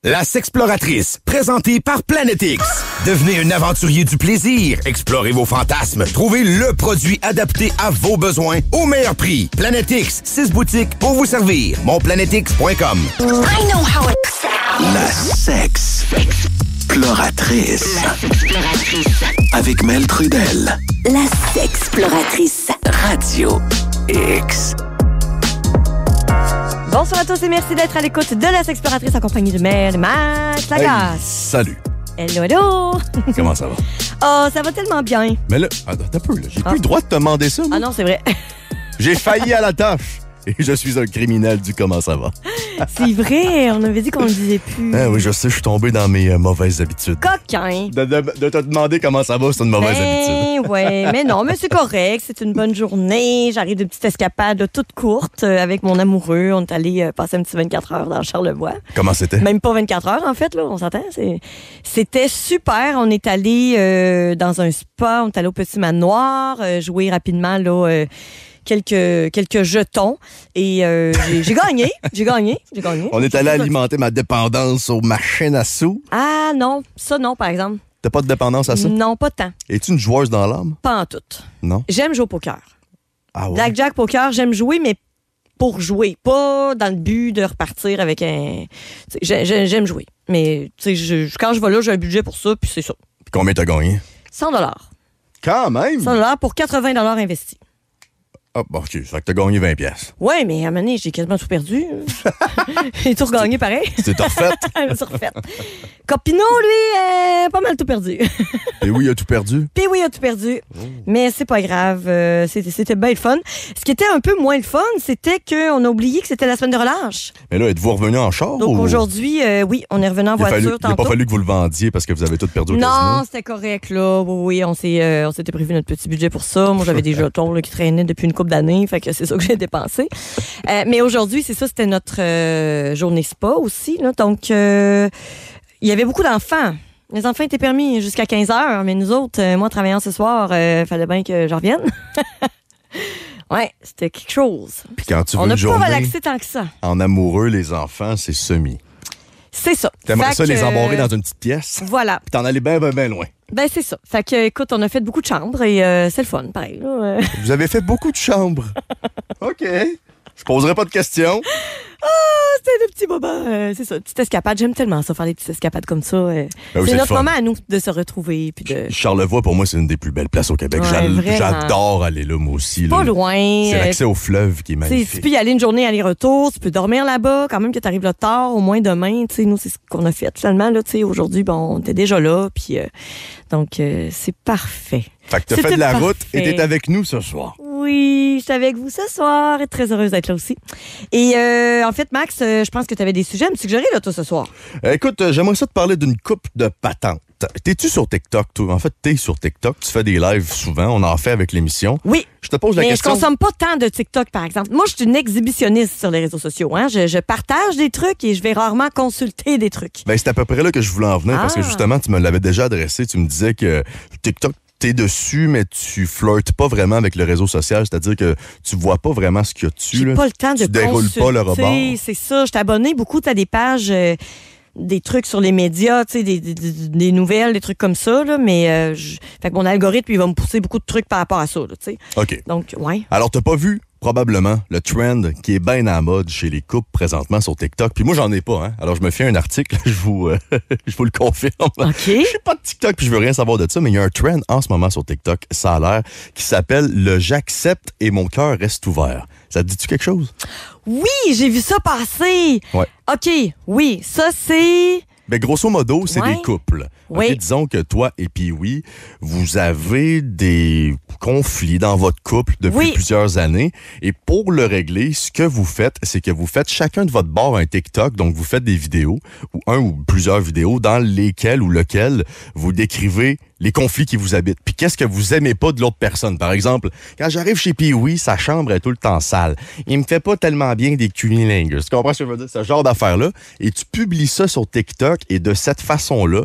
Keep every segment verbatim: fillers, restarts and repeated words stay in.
La Sexploratrice, présentée par Planetix. Devenez un aventurier du plaisir. Explorez vos fantasmes. Trouvez le produit adapté à vos besoins au meilleur prix. Planetix, six boutiques pour vous servir. mon planetix point com. I know how it sounds. La Sexploratrice. La Sexploratrice. Avec Mel Trudel. La Sexploratrice. Radio X. Bonsoir à tous et merci d'être à l'écoute de la Sexploratrice en compagnie de Mel, Max, la Hey, gasse. salut. Hello, hello. Comment ça va? Oh, ça va tellement bien. Mais là, attends un peu, là. J'ai Ah. plus le droit de te demander ça, moi. Ah non, c'est vrai. J'ai failli à la tâche. Et je suis un criminel du comment ça va. C'est vrai, on avait dit qu'on le disait plus. Ah oui, je sais, je suis tombé dans mes euh, mauvaises habitudes. Coquin. De, de- de te demander comment ça va, c'est une mauvaise habitude. Ben, ouais, mais non, mais c'est correct. C'est une bonne journée. J'arrive d'une petite escapade là, toute courte euh, avec mon amoureux. On est allé euh, passer un petit vingt-quatre heures dans Charlevoix. Comment c'était? Même pas vingt-quatre heures, en fait, là, on s'entend. C'est... C'était super. On est allé euh, dans un spa, on est allé au Petit Manoir, euh, jouer rapidement là, euh, quelques, quelques jetons. Et euh, j'ai, j'ai gagné. J'ai gagné. J'ai gagné. On est allé alimenter ma dépendance aux machines à sous. Ah non, ça non, par exemple. T'as pas de dépendance à ça? Non, pas tant. Es-tu une joueuse dans l'âme? Pas en tout. Non? J'aime jouer au poker. Ah ouais? Blackjack, poker, j'aime jouer, mais pour jouer. Pas dans le but de repartir avec un... Tu sais, j'ai- j'ai- J'aime jouer. Mais tu sais, je- quand je vais là, j'ai un budget pour ça, puis c'est ça. Puis combien t'as gagné? cent dollars. Quand même! cent dollars pour quatre-vingts dollars investis. Ah, bon, OK, ça fait que t'as gagné vingt piastres. Ouais, mais à un moment donné, j'ai quasiment tout perdu. J'ai tout regagné pareil. C'était refait. Je me suis refaite. Copino, lui, euh, pas mal tout perdu. Et oui, il a tout perdu. Puis oui, il a tout perdu. Mais c'est pas grave. euh, c'était, c'était bien le fun. Ce qui était un peu moins le fun, c'était qu'on a oublié que c'était la semaine de relâche. Mais là, êtes-vous revenu en char? Donc ou... aujourd'hui, euh, oui, on est revenu en Il a, fallu- voiture il a tantôt. pas fallu que vous le vendiez parce que vous avez tout perdu au Non, casino. c'était correct, là. Oui, oui, on, s'est, euh, on s'était prévu notre petit budget pour ça. Moi, j'avais des jetons là, qui traînaient depuis une couple d'années. Fait que c'est ça que j'ai dépensé. Euh, mais aujourd'hui, c'est ça, c'était notre euh, journée spa aussi. Là, donc, euh, il y avait beaucoup d'enfants. Les enfants étaient permis jusqu'à quinze heures, mais nous autres, euh, moi, travaillant ce soir, il euh, fallait bien que je revienne. Ouais, c'était quelque chose. Puis quand tu veux On n'a une pas journée relaxé tant que ça. en amoureux, les enfants, c'est semi. C'est ça. T'aimerais Fait ça les que, embarrer dans une petite pièce? Voilà. Puis t'en allais bien, bien, bien loin. Ben, c'est ça. Fait que, écoute, on a fait beaucoup de chambres et euh, c'est le fun, pareil. Là, euh. Vous avez fait beaucoup de chambres. OK. Je poserai pas de questions. Ah, c'était le petit moment. euh, c'est ça, petite escapade. J'aime tellement ça, faire des petites escapades comme ça. euh. Ben oui, c'est c'est le notre fun. moment à nous de se retrouver. Puis de... Charlevoix, pour moi, c'est une des plus belles places au Québec. Ouais, J'al- vraiment. J'adore aller là, moi aussi. Pas là. loin. C'est euh, l'accès au fleuve qui est tu sais, magnifique. tu peux y aller une journée aller-retour, tu peux dormir là-bas, quand même que tu arrives là tard, au moins demain. Tu sais, nous, c'est ce qu'on a fait. Finalement, là, tu sais, aujourd'hui, bon, on était déjà là. Puis, euh, donc, euh, c'est parfait. Fait que t'as C'était fait de la parfait. route et t'es avec nous ce soir. Oui, je suis avec vous ce soir et très heureuse d'être là aussi. Et euh, en fait, Max, euh, je pense que tu avais des sujets à me suggérer, là, toi, ce soir. Euh, écoute, euh, j'aimerais ça te parler d'une coupe de patentes. T'es-tu sur TikTok, toi? En fait, t'es sur TikTok. Tu fais des lives souvent. On en fait avec l'émission. Oui. Je te pose la Mais question. je consomme pas tant de TikTok, par exemple. Moi, je suis une exhibitionniste sur les réseaux sociaux. Hein? Je, je partage des trucs et je vais rarement consulter des trucs. Ben, c'est à peu près là que je voulais en venir parce que Ah. justement, tu me l'avais déjà adressé. Tu me disais que TikTok, t'es dessus, mais tu flirtes pas vraiment avec le réseau social. C'est-à-dire que tu vois pas vraiment ce qu'il y a dessus. J'ai là. pas le temps de Tu déroules consulter. pas le rebord. C'est ça. Je t'ai abonné beaucoup à des pages, euh, des trucs sur les médias, tu sais, des, des, des- des nouvelles, des trucs comme ça. Là, mais euh, je- fait que mon algorithme, il va me pousser beaucoup de trucs par rapport à ça. Là, tu sais. OK. Donc, ouais. Alors, t'as pas vu probablement le trend qui est bien à la mode chez les couples présentement sur TikTok. Puis moi, j'en ai pas. Hein? Alors, je me fais un article, je vous, euh, je vous le confirme. OK. Je suis pas de TikTok puis je veux rien savoir de ça, mais il y a un trend en ce moment sur TikTok, ça a l'air, qui s'appelle le j'accepte et mon cœur reste ouvert. Ça te dit-tu quelque chose? Oui, j'ai vu ça passer. Ouais. OK, oui, ça c'est... Ben, grosso modo, c'est Ouais. des couples. Oui. OK, disons que toi et puis oui, vous avez des conflits dans votre couple depuis Oui. plusieurs années. Et pour le régler, ce que vous faites, c'est que vous faites chacun de votre bord un TikTok. Donc, vous faites des vidéos, ou un ou plusieurs vidéos, dans lesquelles ou lequel vous décrivez les conflits qui vous habitent. Puis qu'est-ce que vous aimez pas de l'autre personne. Par exemple, quand j'arrive chez Pee-Wee, sa chambre est tout le temps sale. Il me fait pas tellement bien des cunilingus. Tu comprends ce que je veux dire? Ce genre d'affaires-là. Et tu publies ça sur TikTok et de cette façon-là,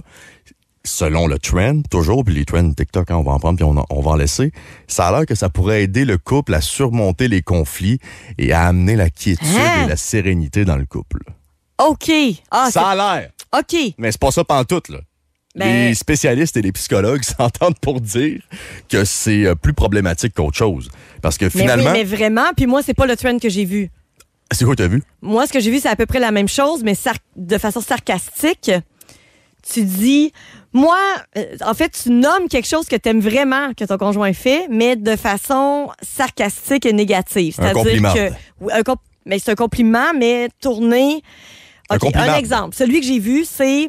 selon le trend, toujours, puis les trends TikTok, hein, on va en prendre puis on, en- on va en laisser, ça a l'air que ça pourrait aider le couple à surmonter les conflits et à amener la quiétude Hein? et la sérénité dans le couple. OK. Ah, Ça a l'air! c'est- OK. Mais c'est pas ça pantoute, là. Ben- Les spécialistes et les psychologues s'entendent pour dire que c'est euh, plus problématique qu'autre chose. Parce que Mais finalement... oui, mais vraiment, puis moi, c'est pas le trend que j'ai vu. C'est quoi que t'as vu? Moi, ce que j'ai vu, c'est à peu près la même chose, mais sar- de façon sarcastique. Tu dis, moi, euh, en fait, tu nommes quelque chose que t'aimes vraiment que ton conjoint fait, mais de façon sarcastique et négative. Un C'est-à-dire compliment. que, oui, un comp- mais c'est un compliment, mais tourné. Un OK, compliment. un exemple. Celui que j'ai vu, c'est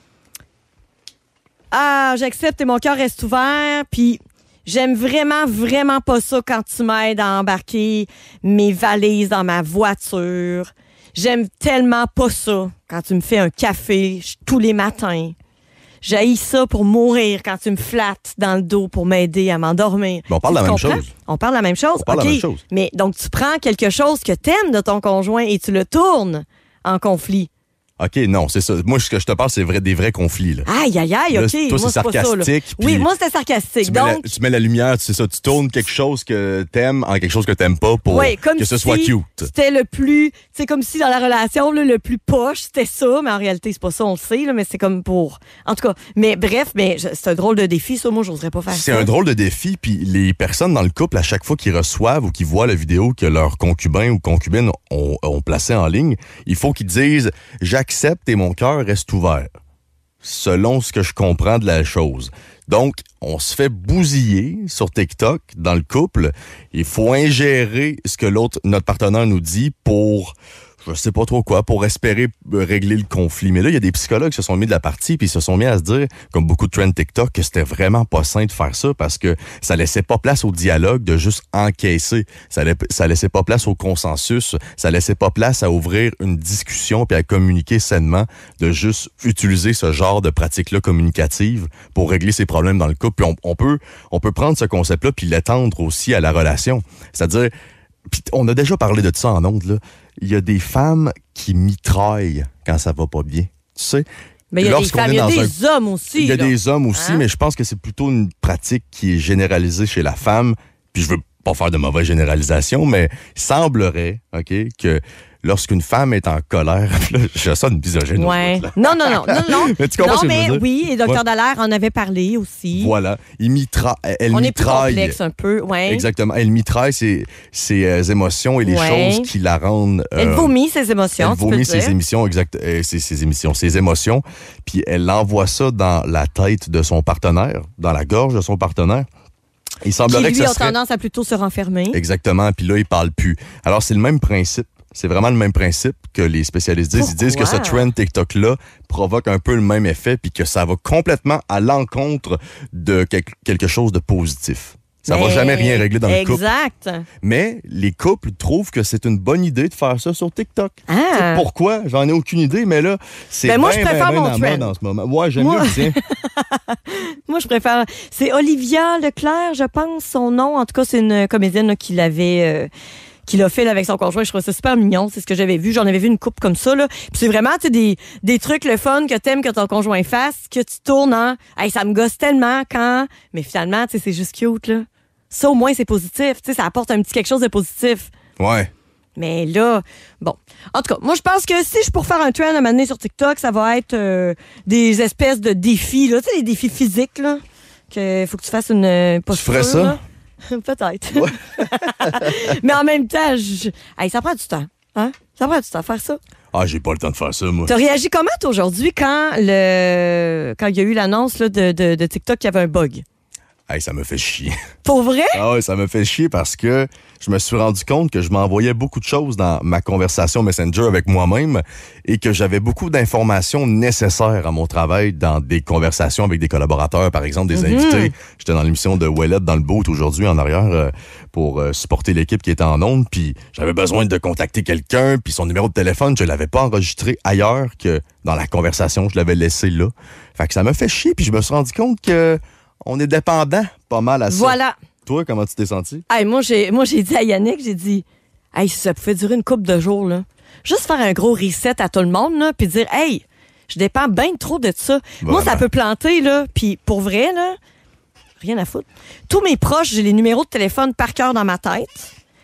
ah, j'accepte et mon cœur reste ouvert, puis j'aime vraiment, vraiment pas ça quand tu m'aides à embarquer mes valises dans ma voiture. J'aime tellement pas ça quand tu me fais un café tous les matins. J'haïs ça pour mourir quand tu me flattes dans le dos pour m'aider à m'endormir. Ben, on parle Tu de la même comprends? chose. On parle de la même chose? On parle de OK. la même chose. Mais donc, tu prends quelque chose que t'aimes de ton conjoint et tu le tournes en conflit. OK, non, c'est ça. Moi, ce que je te parle, c'est vrai, des vrais conflits, là. Aïe, aïe, aïe, Là, OK. toi, moi, c'est c'est pas ça, là. sarcastique, Oui, puis moi, c'était sarcastique. Tu mets, la, Donc, tu mets la lumière, c'est ça, tu tournes quelque chose que t'aimes en quelque chose que t'aimes pas pour ouais, comme que ce si soit cute. C'était le plus, c'est comme si dans la relation là, le plus poche, c'était ça, mais en réalité c'est pas ça, on le sait là, mais c'est comme pour, en tout cas, mais bref, mais je- c'est un drôle de défi, ça, moi j'oserais pas faire C'est ça. un drôle de défi, puis les personnes dans le couple, à chaque fois qu'ils reçoivent ou qu'ils voient la vidéo que leur concubin ou concubine ont, ont placée en ligne, il faut qu'ils disent « J'accepte et mon cœur reste ouvert », selon ce que je comprends de la chose. Donc, on se fait bousiller sur TikTok dans le couple. Il faut ingérer ce que l'autre, notre partenaire nous dit pour... je sais pas trop quoi, pour espérer régler le conflit. Mais là, il y a des psychologues qui se sont mis de la partie puis ils se sont mis à se dire, comme beaucoup de trends TikTok, que c'était vraiment pas sain de faire ça parce que ça laissait pas place au dialogue de juste encaisser. Ça, la- ça laissait pas place au consensus. Ça laissait pas place à ouvrir une discussion puis à communiquer sainement, de juste utiliser ce genre de pratique-là communicative pour régler ses problèmes dans le couple. Puis on, on peut, on peut prendre ce concept-là puis l'étendre aussi à la relation. C'est-à-dire, puis on a déjà parlé de ça en ondes, là. Il y a des femmes qui mitraillent quand ça va pas bien. Tu sais? Mais il y a des lorsqu'on femmes, est il y a dans des hommes aussi. Il y a là. des hommes aussi, Hein? mais je pense que c'est plutôt une pratique qui est généralisée chez la femme. Puis je veux pas faire de mauvaise généralisation, mais il semblerait, OK, que lorsqu'une femme est en colère, là, je sonne misogyne. au Ouais. bout, là. Non, non, non, non, non. Mais tu comprends non, ce que je mais veux dire? oui, et Docteur Ouais. Dallaire en avait parlé aussi. Voilà. Il mitra... Elle On est plus mitraille. complexe un peu, ouais. Exactement. Elle mitraille ses, ses euh, émotions et les Ouais. choses qui la rendent... Elle euh, vomit ses émotions, Elle tu peux vomit le dire. ses émissions, exact, euh, ses, ses émissions, ses émotions, puis elle envoie ça dans la tête de son partenaire, dans la gorge de son partenaire. Il Qui, semblerait lui, que ça a serait... tendance à plutôt se renfermer. Exactement, puis là, il parle plus. Alors, c'est le même principe. C'est vraiment le même principe que les spécialistes disent. Ils disent que ce Pourquoi? trend TikTok-là provoque un peu le même effet, puis que ça va complètement à l'encontre de quel- quelque chose de positif. Ça va Mais- jamais rien régler dans le couple. Exact. Mais les couples trouvent que c'est une bonne idée de faire ça sur TikTok. Ah. Tu sais Pourquoi? J'en ai aucune idée, mais là, c'est Ben, bien, moi, je bien, préfère bien mon en mode trend. en ce moment. Ouais, j'aime Moi- mieux le tien. Moi, je préfère. C'est Olivia Leclerc, je pense, son nom. En tout cas, c'est une comédienne là, qui l'avait. euh, qui l'a fait là, avec son conjoint. Je trouvais ça super mignon. C'est ce que j'avais vu. J'en avais vu une coupe comme ça. Là. Puis c'est vraiment tu sais, des, des trucs le fun que t'aimes que ton conjoint fasse, que tu tournes en hey, ça me gosse tellement quand. Mais finalement, tu sais, c'est juste cute. Là. Ça, au moins, c'est positif. Tu sais, ça apporte un petit quelque chose de positif. Ouais. Mais là, bon. En tout cas, moi, je pense que si je pour faire un trend à m'amener sur TikTok, ça va être euh, des espèces de défis, là. Tu sais, des défis physiques, là. Que faut que tu fasses une euh, posture. ferais ça? là. Peut-être. Mais en même temps, je... hey, ça prend du temps. Hein? Ça prend du temps à faire ça. Ah, j'ai pas le temps de faire ça, moi. T'as réagi comment, toi, aujourd'hui, quand le quand il y a eu l'annonce là, de, de, de TikTok qu'il y avait un bug? Hey, ça me fait chier. Pour vrai? Ah ouais, ça me fait chier parce que je me suis rendu compte que je m'envoyais beaucoup de choses dans ma conversation Messenger avec moi-même et que j'avais beaucoup d'informations nécessaires à mon travail dans des conversations avec des collaborateurs, par exemple des Mm-hmm. invités. J'étais dans l'émission de Ouellette dans le boat aujourd'hui en arrière euh, pour euh, supporter l'équipe qui était en ondes, puis j'avais besoin de contacter quelqu'un, puis son numéro de téléphone, je l'avais pas enregistré ailleurs que dans la conversation, je l'avais laissé là. Fait que ça me fait chier, puis je me suis rendu compte que on est dépendant pas mal à ça. Voilà. Toi, comment tu t'es senti? Hey, moi, j'ai, moi, j'ai dit à Yannick, j'ai dit, hey, si ça pouvait durer une couple de jours, là, juste faire un gros reset à tout le monde, là, puis dire, hey, je dépends bien trop de ça. Moi, ça Vraiment. peut planter, là, puis pour vrai, là, rien à foutre. Tous mes proches, j'ai les numéros de téléphone par cœur dans ma tête.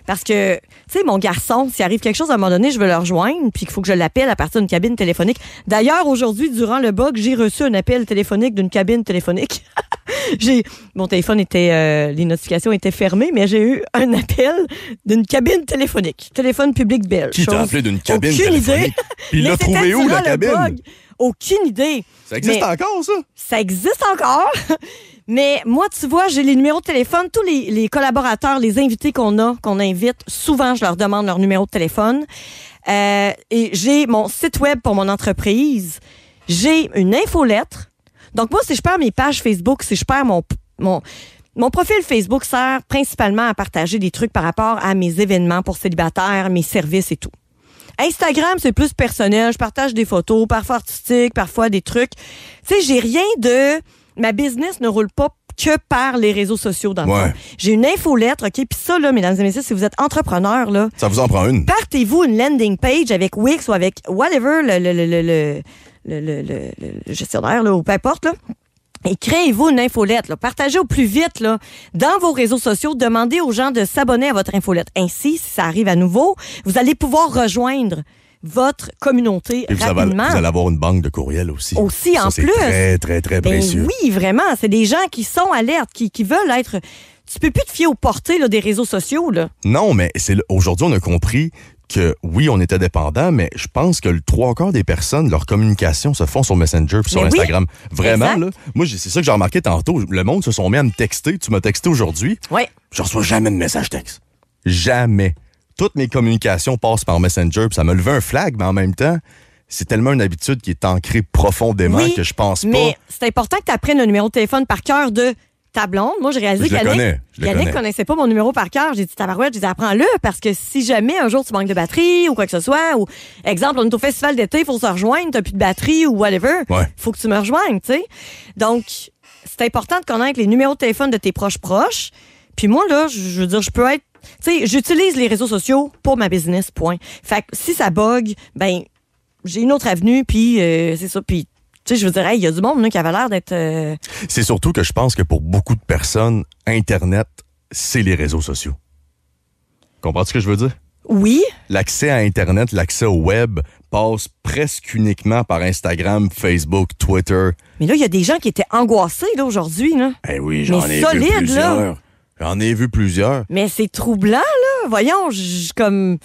Parce que, tu sais, mon garçon, s'il arrive quelque chose à un moment donné, je veux le rejoindre, puis qu'il faut que je l'appelle à partir d'une cabine téléphonique. D'ailleurs, aujourd'hui, durant le bug, j'ai reçu un appel téléphonique d'une cabine téléphonique. j'ai Mon téléphone était... Euh, les notifications étaient fermées, mais j'ai eu un appel d'une cabine téléphonique. Téléphone public belge. Qui t'a appelé d'une cabine Aucune téléphonique? idée. Puis il l'a trouvé où, la cabine? Bug. Aucune idée. Ça existe mais encore, ça? Ça existe encore. Mais moi, tu vois, j'ai les numéros de téléphone. Tous les, les collaborateurs, les invités qu'on a, qu'on invite, souvent, je leur demande leur numéro de téléphone. Euh, et j'ai mon site web pour mon entreprise. J'ai une infolettre. Donc, moi, si je perds mes pages Facebook, si je perds mon... mon Mon profil Facebook sert principalement à partager des trucs par rapport à mes événements pour célibataires, mes services et tout. Instagram, c'est plus personnel. Je partage des photos, parfois artistiques, parfois des trucs. Tu sais, j'ai rien de... Ma business ne roule pas que par les réseaux sociaux, dans le Ouais. fond. J'ai une infolettre, OK? Puis ça, là, mesdames et messieurs, si vous êtes entrepreneur, là... Ça vous en prend une? Partez-vous une landing page avec Wix ou avec whatever, le, le, le, le, le, le, le, le, le gestionnaire, là, ou peu importe, là. Et créez-vous une infolette. Là. Partagez au plus vite là, dans vos réseaux sociaux. Demandez aux gens de s'abonner à votre infolette. Ainsi, si ça arrive à nouveau, vous allez pouvoir rejoindre votre communauté Et vous, rapidement. avez, vous allez avoir une banque de courriel aussi. Aussi, ça, en c'est plus. très, très, très Ben précieux. oui, vraiment. C'est des gens qui sont alertes, qui, qui veulent être... Tu peux plus te fier aux portées là, des réseaux sociaux. Là. Non, mais c'est le- aujourd'hui, on a compris que oui, on était dépendant, mais je pense que le trois quarts des personnes, leur communication se font sur Messenger puis sur Mais oui, Instagram. Vraiment, exact. là. Moi, j'ai- c'est ça que j'ai remarqué tantôt. Le monde se sont mis à me texter. Tu m'as texté aujourd'hui. Oui. Je reçois jamais de message texte. Jamais. Toutes mes communications passent par Messenger. Puis ça me levait un flag, mais en même temps, c'est tellement une habitude qui est ancrée profondément Oui, que je pense pas. mais c'est important que tu apprennes le numéro de téléphone par cœur de ta blonde. Moi, j'ai réalisé Je le qu'Yannick connais, je le Yannick connais. connaissait pas mon numéro par cœur. J'ai dit, tabarouette, j'ai dit, apprends-le, parce que si jamais un jour tu manques de batterie ou quoi que ce soit, ou exemple, on est au festival d'été, il faut se rejoindre, t'as plus de batterie ou whatever, il Ouais. faut que tu me rejoignes, tu sais. Donc, c'est important de connaître les numéros de téléphone de tes proches proches. Puis moi, là, je je veux dire, je peux être... Tu sais, j'utilise les réseaux sociaux pour ma business, point. Fait que si ça bug, ben j'ai une autre avenue, puis euh, c'est ça, puis... Tu sais, je veux dire, il y a du monde là, qui avait l'air d'être... euh, C'est surtout que je pense que pour beaucoup de personnes, Internet, c'est les réseaux sociaux. Comprends-tu ce que je veux dire? Oui, L'accès à Internet, l'accès au web passe presque uniquement par Instagram, Facebook, Twitter. mais là, il y a des gens qui étaient angoissés là, aujourd'hui. Là. Eh oui, j'en Mais ai solide, vu là. plusieurs. J'en ai vu plusieurs. Mais c'est troublant, là. Voyons, je comme...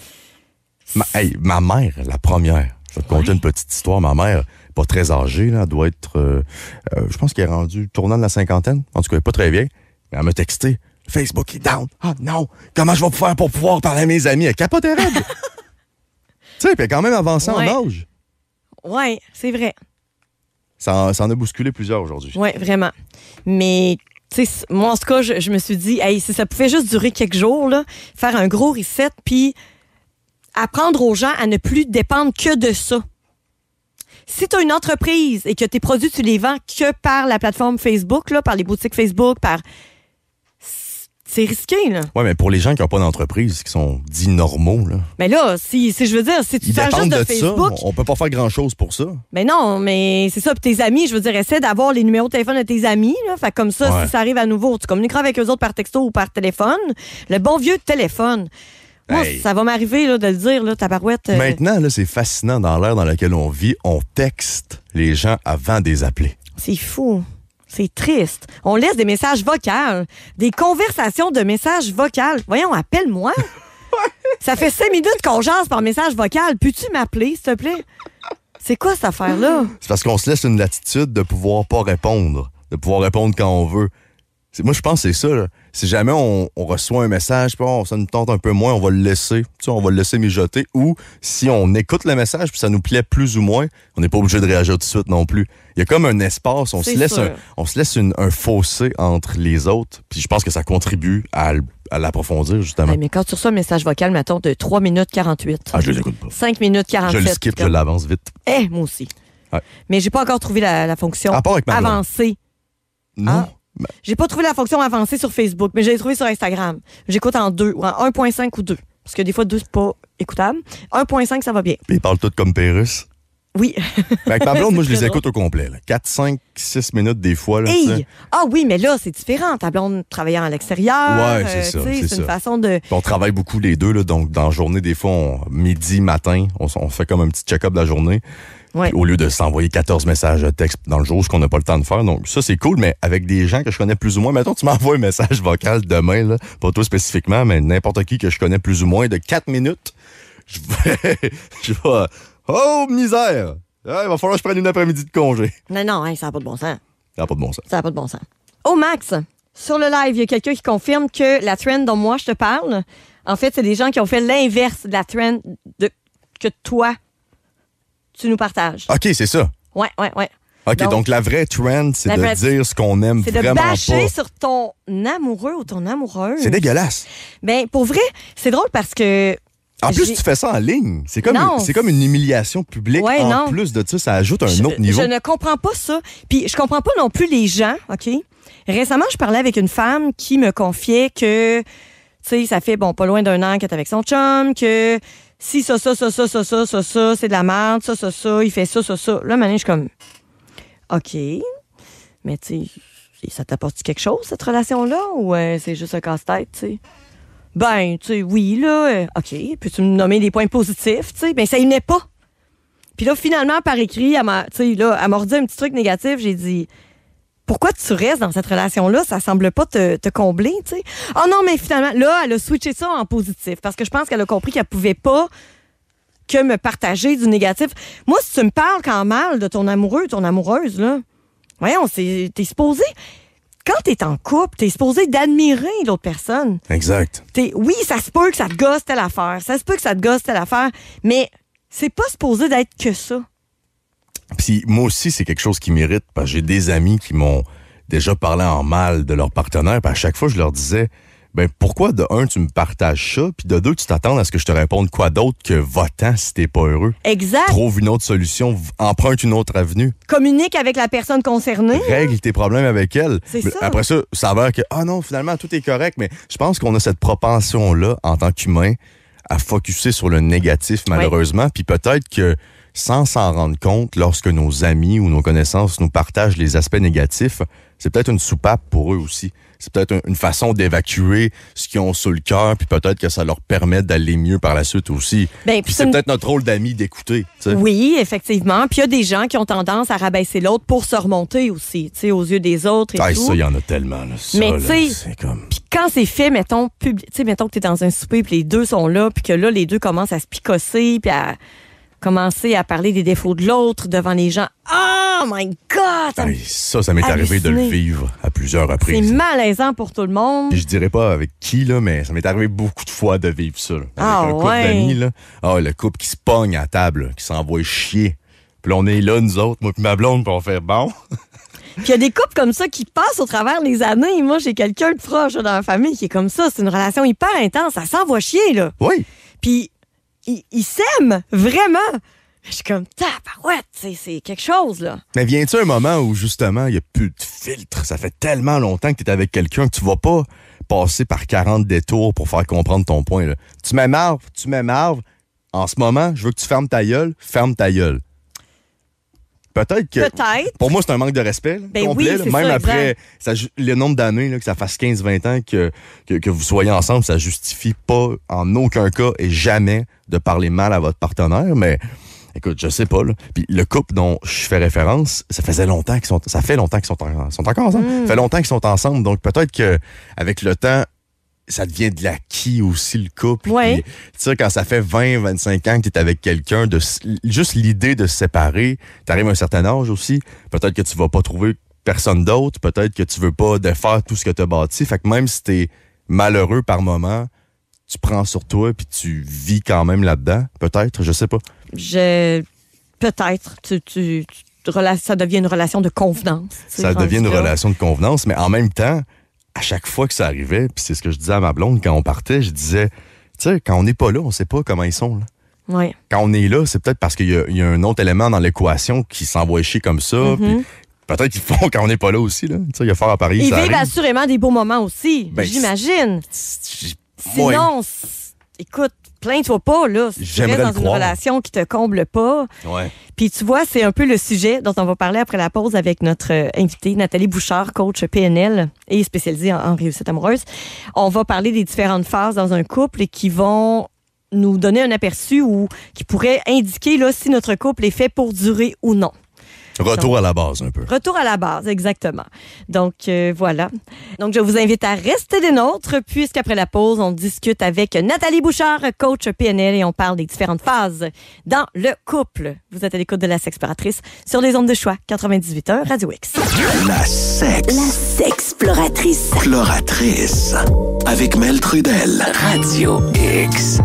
Ma, hey, ma mère, la première. Je vais te conter Ouais. une petite histoire. Ma mère, pas très âgée, là, elle doit être... euh, euh, je pense qu'elle est rendue tournant de la cinquantaine. En tout cas, elle est pas très vieille. Mais elle m'a texté. Facebook est down. Ah non, comment je vais faire pour pouvoir parler à mes amis? Elle capotait raide. Tu sais, puis elle est quand même avancée Ouais. en âge. Ouais, c'est vrai. Ça en, ça en a bousculé plusieurs aujourd'hui. Ouais, vraiment. Mais... Tu sais, moi, en tout cas, je, je me suis dit, hey, si ça pouvait juste durer quelques jours, là, faire un gros reset, puis apprendre aux gens à ne plus dépendre que de ça. Si tu as une entreprise et que tes produits, tu les vends que par la plateforme Facebook, là, par les boutiques Facebook, par... C'est risqué, là. Ouais, mais pour les gens qui n'ont pas d'entreprise, qui sont dits normaux, là, Mais là, si, si je veux dire, si tu ils fais juste dépendent de, de, Facebook... ça. On peut pas faire grand-chose pour ça. Mais non, mais c'est ça. Puis tes amis, je veux dire, essaie d'avoir les numéros de téléphone de tes amis. Là. Fait comme ça, Ouais. si ça arrive à nouveau, tu communiqueras avec eux autres par texto ou par téléphone. Le bon vieux téléphone. Moi, Hey. ça va m'arriver là, de le dire, là, tabarouette. euh, Maintenant, là, c'est fascinant dans l'ère dans laquelle on vit. On texte les gens avant de les appeler. C'est fou. C'est triste. On laisse des messages vocaux, des conversations de messages vocaux. Voyons, appelle-moi. Ça fait cinq minutes qu'on jase par message vocal. Peux-tu m'appeler, s'il te plaît? C'est quoi cette affaire-là? C'est parce qu'on se laisse une latitude de pouvoir pas répondre, de pouvoir répondre quand on veut. C'est- Moi, je pense que c'est ça. Là. Si jamais on, on reçoit un message, puis oh, ça nous tente un peu moins, on va le laisser. Tu sais, on va le laisser mijoter. Ou si on écoute le message, puis ça nous plaît plus ou moins, on n'est pas obligé de réagir tout de suite non plus. Il y a comme un espace, on C'est se laisse, sûr. un, on se laisse une- un fossé entre les autres. Puis je pense que ça contribue à, l- à l'approfondir, justement. Hey, mais quand tu reçois un message vocal, mettons, de trois minutes quarante-huit. Ah, je les écoute pas. cinq minutes Je quarante-sept. le skip, je comme- l'avance vite. Eh, moi aussi. Ouais. Mais j'ai pas encore trouvé la, la fonction À part avec ma blonde. avancée. Non. Ah. J'ai pas trouvé la fonction avancée sur Facebook, mais je l'ai trouvée sur Instagram. J'écoute en deux, ou en un virgule cinq ou deux. Parce que des fois, deux, c'est pas écoutable. un virgule cinq, ça va bien. Puis ils parlent tous comme Pérus. Oui. Mais avec ma blonde, moi, je C'est les très écoute au complet. quatre, cinq, six minutes des fois. Là, tu sais. Hey! Ah oui, mais là, c'est différent. Ta blonde travaillant à l'extérieur. Ouais, c'est ça, tu sais, c'est C'est une ça. façon de... On travaille beaucoup les deux, là, donc dans la journée, des fois, on- midi, matin, on, s- on fait comme un petit check-up de la journée. Ouais. Puis au lieu de s'envoyer quatorze messages de texte dans le jour, ce qu'on n'a pas le temps de faire. Donc ça, c'est cool, mais avec des gens que je connais plus ou moins. Mettons, tu m'envoies un message vocal demain, là, pas toi spécifiquement, mais n'importe qui que je connais plus ou moins, de quatre minutes, je vais... je vais... Oh, misère! Ah, il va falloir que je prenne une après-midi de congé. Non, non, hein, ça n'a pas de bon sens. Ça n'a pas de bon sens. Ça n'a pas de bon sens. Oh, Max, sur le live, il y a quelqu'un qui confirme que la trend dont moi je te parle, en fait, c'est des gens qui ont fait l'inverse de la trend de, que toi, tu nous partages. OK, c'est ça. Ouais, ouais, ouais. OK, donc, Donc, la vraie trend, c'est la de vraie- dire ce qu'on aime C'est de vraiment bâcher pas. sur ton amoureux ou ton amoureuse. C'est dégueulasse. Ben, pour vrai, c'est drôle parce que... En plus, j'ai- tu fais ça en ligne. C'est comme, Non. une, c'est comme une humiliation publique. Ouais, en non. plus de ça, ça ajoute un je, autre niveau. je ne comprends pas ça. Puis je comprends pas non plus les gens, OK? Récemment, je parlais avec une femme qui me confiait que, tu sais, ça fait, bon, pas loin d'un an qu'elle est avec son chum, que si ça, ça, ça, ça, ça, ça, ça, ça, c'est de la merde, ça, ça, ça, il fait ça, ça, ça. Là, maintenant, je suis comme, OK, mais tu sais, ça t'apporte quelque chose, cette relation-là, ou euh, c'est juste un casse-tête, tu sais? Ben, tu sais, oui, là, euh, OK, peux-tu me nommer des points positifs, tu sais? Ben, ça y venait pas. Puis là, finalement, par écrit, elle m'a, tu sais, là, elle m'a redit un petit truc négatif. J'ai dit, pourquoi tu restes dans cette relation-là? Ça semble pas te, te combler, tu sais. Oh non, mais finalement, là, elle a switché ça en positif parce que je pense qu'elle a compris qu'elle pouvait pas que me partager du négatif. Moi, si tu me parles quand mal de ton amoureux, ton amoureuse, là, voyons, c'est, t'es supposé... Quand t'es en couple, t'es supposé d'admirer l'autre personne. Exact. T'es, oui, ça se peut que ça te gosse telle affaire. Ça se peut que ça te gosse telle affaire. Mais c'est pas supposé d'être que ça. Puis moi aussi, c'est quelque chose qui m'irrite parce que j'ai des amis qui m'ont déjà parlé en mal de leur partenaire. Puis à chaque fois, je leur disais, ben pourquoi de un, tu me partages ça, puis de deux, tu t'attends à ce que je te réponde quoi d'autre que va-t'en si t'es pas heureux. Exact. Trouve une autre solution, v- emprunte une autre avenue. Communique avec la personne concernée. Règle tes problèmes avec elle. C'est Mais ça. Après ça, ça avère que, ah non, finalement, tout est correct. Mais je pense qu'on a cette propension-là, en tant qu'humain, à focusser sur le négatif, malheureusement. Puis peut-être que, sans s'en rendre compte, lorsque nos amis ou nos connaissances nous partagent les aspects négatifs, c'est peut-être une soupape pour eux aussi. C'est peut-être un- une façon d'évacuer ce qu'ils ont sur le cœur, puis peut-être que ça leur permet d'aller mieux par la suite aussi. Ben, Puis puis c'est c'est une- peut-être notre rôle d'amis d'écouter. tu sais. Oui, effectivement. Puis il y a des gens qui ont tendance à rabaisser l'autre pour se remonter aussi, tu sais, aux yeux des autres et Ah, tout. ça, il y en a tellement. Là. Ça, Mais là, tu sais, c'est comme... Puis quand c'est fait, mettons, publi- tu sais, mettons que t'es dans un souper, puis les deux sont là, puis que là, les deux commencent à se picosser, puis à commencer à parler des défauts de l'autre devant les gens. Oh my God! Ça me- Hey, ça, ça m'est arrivé de le halluciné. vivre à plusieurs C'est reprises. malaisant pour tout le monde. Puis je dirais pas avec qui, là, mais ça m'est arrivé beaucoup de fois de vivre ça. Là. Avec Ah, un couple ouais. d'amis, là. Ah, le couple qui se pogne à table, là, qui s'envoie chier. Puis là, on est là, nous autres, moi puis ma blonde, puis on fait bon. Puis il y a des couples comme ça qui passent au travers les années. Moi, j'ai quelqu'un de proche là, dans la famille qui est comme ça. C'est une relation hyper intense. Ça s'envoie chier, là. Oui. Puis ils ils s'aiment, vraiment. Je suis comme, tabarouette, c'est c'est quelque chose, là. Mais viens-tu un moment où, justement, il n'y a plus de filtre? Ça fait tellement longtemps que tu es avec quelqu'un que tu vas pas passer par quarante détours pour faire comprendre ton point. Là. Tu m'énerves, tu m'énerves. En ce moment, je veux que tu fermes ta gueule, ferme ta gueule. Peut-être que... Peut-être. Pour moi, c'est un manque de respect, là, Ben complet. oui, là. c'est Même ça, après exact. ça ju- le nombre d'années, là, que ça fasse quinze vingt ans que, que, que vous soyez ensemble, ça justifie pas en aucun cas et jamais de parler mal à votre partenaire. Mais écoute, je sais pas. Là. Puis le couple dont je fais référence, ça faisait longtemps qu'ils sont, ça fait longtemps qu'ils sont, en- sont encore ensemble. Mm. Ça fait longtemps qu'ils sont ensemble. Donc peut-être que avec le temps, ça devient de l'acquis aussi, le couple. Ouais. Puis, tu sais, quand ça fait vingt, vingt-cinq ans que tu es avec quelqu'un, de s- juste l'idée de se séparer, t'arrives à un certain âge aussi, peut-être que tu vas pas trouver personne d'autre, peut-être que tu veux pas défaire tout ce que tu as bâti. Fait que même si t'es malheureux par moment, tu prends sur toi puis tu vis quand même là-dedans, peut-être, je sais pas. Je... Peut-être. Tu, tu, tu- rela- ça devient une relation de convenance. tu sais, Ça rendu devient une là. relation de convenance, mais en même temps, à chaque fois que ça arrivait, puis c'est ce que je disais à ma blonde quand on partait, je disais, tu sais, quand on n'est pas là, on sait pas comment ils sont. Là. Ouais. Quand on est là, c'est peut-être parce qu'il y a, il y a un autre élément dans l'équation qui s'envoie chier comme ça, Mm-hmm. puis peut-être qu'ils font quand on n'est pas là aussi. Là. Tu sais, il y a fort à parier, Ils ça vivent arrive. assurément des beaux moments aussi, Ben, j'imagine. C'est- Sinon, Ouais. c'est- écoute, plains-toi pas, là. Si tu J'aimerais restes le dans une croire. relation qui te comble pas. Ouais. Puis tu vois, c'est un peu le sujet dont on va parler après la pause avec notre euh, invitée, Nathalie Bouchard, coach P N L et spécialisée en, en réussite amoureuse. On va parler des différentes phases dans un couple et qui vont nous donner un aperçu ou qui pourrait indiquer là, si notre couple est fait pour durer ou non. Retour Donc, à la base, un peu. Retour à la base, exactement. Donc, euh, voilà. Donc, je vous invite à rester des nôtres, puisqu'après la pause, on discute avec Nathalie Bouchard, coach P N L, et on parle des différentes phases dans le couple. Vous êtes à l'écoute de La Sexploratrice sur les ondes de choix quatre-vingt-dix-huit point un Radio X. La sex. La sexploratrice. Exploratrice. Avec Mel Trudel. Radio X.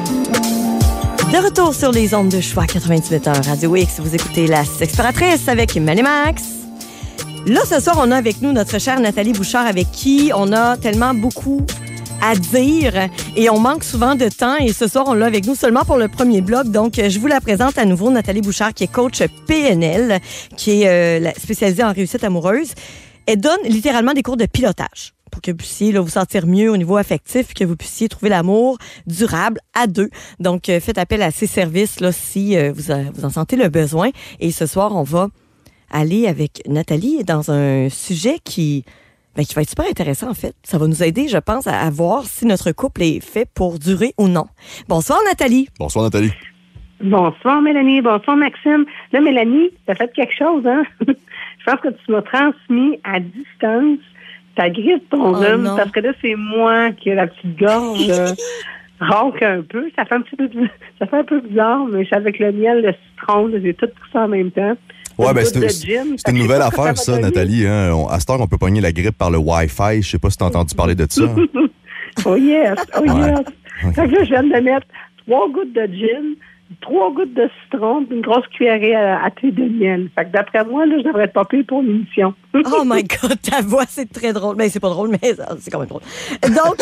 De retour sur les ondes de choix quatre-vingt-dix-huit point un Radio X, vous écoutez La Sexploratrice avec Mel et Max. Là, ce soir, on a avec nous notre chère Nathalie Bouchard, avec qui on a tellement beaucoup à dire et on manque souvent de temps. Et ce soir, on l'a avec nous seulement pour le premier bloc. Donc, je vous la présente à nouveau, Nathalie Bouchard, qui est coach P N L, qui est euh, spécialisée en réussite amoureuse. Elle donne littéralement des cours de pilotage pour que vous puissiez là, vous sentir mieux au niveau affectif, que vous puissiez trouver l'amour durable à deux. Donc, euh, faites appel à ces services là, si euh, vous, a, vous en sentez le besoin. Et ce soir, on va aller avec Nathalie dans un sujet qui, ben, qui va être super intéressant, en fait. Ça va nous aider, je pense, à, à voir si notre couple est fait pour durer ou non. Bonsoir, Nathalie. Bonsoir, Nathalie. Bonsoir, Mélanie. Bonsoir, Maxime. Là, Mélanie, t'as fait quelque chose, hein? Je pense que tu m'as transmis à distance ta grippe, ton Oh, rhume, non. parce que là, c'est moi qui ai la petite gorge euh, rauque un peu. Ça fait un petit peu, ça fait un peu bizarre, mais c'est avec le miel, le citron, là, j'ai tout pris ça en même temps. Ouais, Une ben, goutte c'est de c'est- gin. c'est une Fait que nouvelle je sais pas ce que affaire, va ça, donner. Nathalie. Hein? On- à cette heure, on peut pogner la grippe par le Wi-Fi. Je sais pas si t'as entendu parler de ça. Oh yes, oh Ouais. yes. Ouais. Fait que là, je viens de mettre trois gouttes de gin, trois gouttes de citron, puis une grosse cuillerée à, à thé de miel. Fait que d'après moi, là, je devrais être pas pire pour l'émission. Oh my God, ta voix, c'est très drôle. Ben, c'est pas drôle, mais c'est quand même drôle. Donc,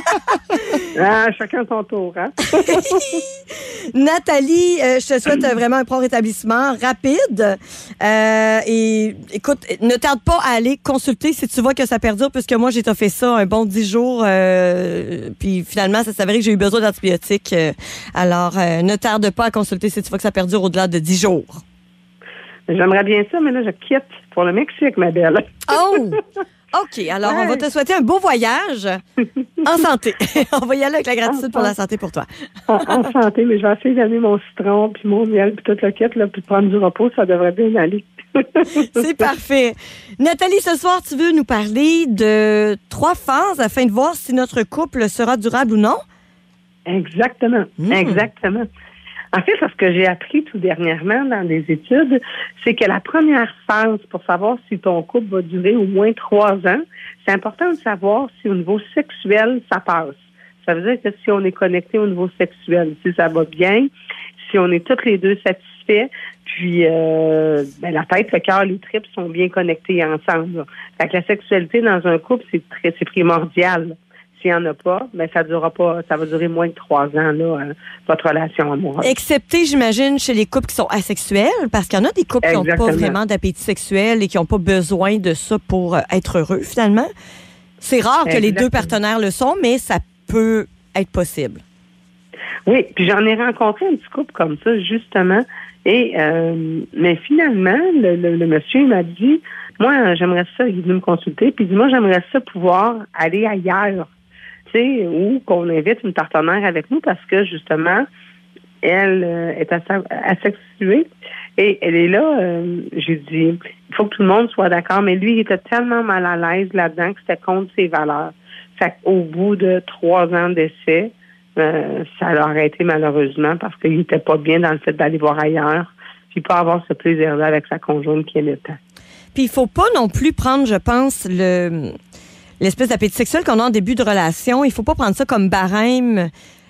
Ah, chacun son tour, hein? Nathalie, euh, je te souhaite euh, vraiment un prompt rétablissement rapide. Euh, et écoute, ne tarde pas à aller consulter si tu vois que ça perdure, puisque moi, j'ai fait ça un bon dix jours. Euh, puis finalement, ça s'avérait que j'ai eu besoin d'antibiotiques. Euh, alors, euh, ne tarde pas à consulter si tu vois que ça perdure au-delà de dix jours. J'aimerais bien ça, mais là, je quitte pour le Mexique, ma belle. Oh! OK, alors on va te souhaiter un beau voyage en santé. On va y aller avec la gratitude pour la santé pour toi. En, en santé, mais je vais essayer d'amener mon citron, puis mon miel, puis toute la quête, là, puis de prendre du repos, ça devrait bien aller. C'est parfait. Nathalie, ce soir, tu veux nous parler de trois phases afin de voir si notre couple sera durable ou non? Exactement, Mm. exactement. En fait, ce que j'ai appris tout dernièrement dans des études, c'est que la première phase pour savoir si ton couple va durer au moins trois ans, c'est important de savoir si au niveau sexuel, ça passe. Ça veut dire que si on est connecté au niveau sexuel, si ça va bien, si on est tous les deux satisfaits, puis euh, ben, la tête, le cœur, les tripes sont bien connectés ensemble. Là. Fait que la sexualité dans un couple, c'est très, c'est primordial. S'il n'y en a pas, ben ça durera pas, ça va durer moins de trois ans, là, euh, votre relation amoureuse. Excepté, j'imagine, chez les couples qui sont asexuels, parce qu'il y en a des couples qui n'ont pas Exactement. vraiment d'appétit sexuel et qui n'ont pas besoin de ça pour euh, être heureux, finalement. C'est rare que les Exactement. deux partenaires le sont, mais ça peut être possible. Oui, puis j'en ai rencontré un petit couple comme ça, justement. Et euh, mais finalement, le, le, le monsieur il m'a dit, moi, j'aimerais ça, il est venu me consulter, puis il dit, moi, j'aimerais ça pouvoir aller ailleurs. Tu sais, ou qu'on invite une partenaire avec nous parce que, justement, elle euh, est asa- asexuée et elle est là. Euh, j'ai dit, il faut que tout le monde soit d'accord, mais lui, il était tellement mal à l'aise là-dedans que c'était contre ses valeurs. Fait qu'au bout de trois ans d'essai, euh, ça l'a arrêté malheureusement parce qu'il n'était pas bien dans le fait d'aller voir ailleurs puis pas avoir ce plaisir-là avec sa conjointe qui aimait tant. Puis il faut pas non plus prendre, je pense, le l'espèce d'appétit sexuel qu'on a en début de relation. Il faut pas prendre ça comme barème.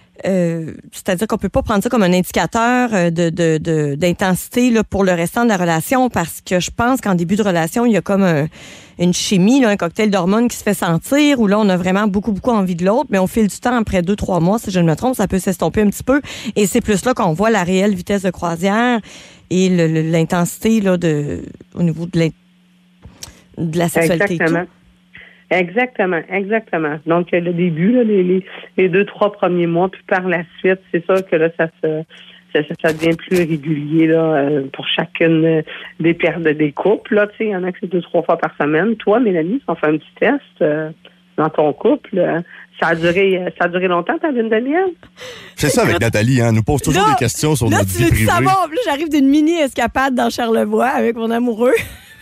Euh, c'est-à-dire qu'on peut pas prendre ça comme un indicateur euh, de, de, de, d'intensité là, pour le restant de la relation, parce que je pense qu'en début de relation, il y a comme un, une chimie, là, un cocktail d'hormones qui se fait sentir, où là, on a vraiment beaucoup, beaucoup envie de l'autre, mais au fil du temps, après deux, trois mois, si je ne me trompe, ça peut s'estomper un petit peu, et c'est plus là qu'on voit la réelle vitesse de croisière et le, le, l'intensité là, de, au niveau de, l'in- de la sexualité. et tout. Exactement. Exactement, exactement. Donc, le début, là, les, les, les deux, trois premiers mois, puis par la suite, c'est sûr que là, ça se... Ça, ça devient plus régulier là, euh, pour chacune des paires de des couples. Là, tu sais, il y en a qui c'est deux, trois fois par semaine. Toi, Mélanie, si on fait un petit test euh, dans ton couple, euh, ça a duré ça a duré longtemps, ta lune de miel? C'est ça avec Nathalie, hein? Elle nous pose toujours là, des questions sur là, notre vie privée. Là, tu veux savoir? Là, j'arrive d'une mini-escapade dans Charlevoix avec mon amoureux.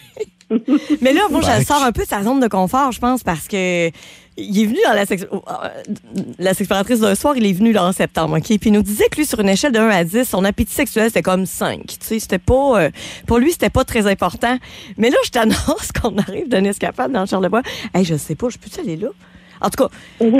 Mais là, moi, je sors un peu de sa zone de confort, je pense, parce que il est venu dans la section. La sexploratrice d'un soir, il est venu là en septembre, OK? Puis il nous disait que lui, sur une échelle de un à dix, son appétit sexuel, c'était comme cinq. Tu sais, c'était pas. Euh, pour lui, c'était pas très important. Mais là, je t'annonce qu'on arrive d'une escapade dans Charlevoix. Hey, je sais pas, je peux-tu aller là? En tout cas,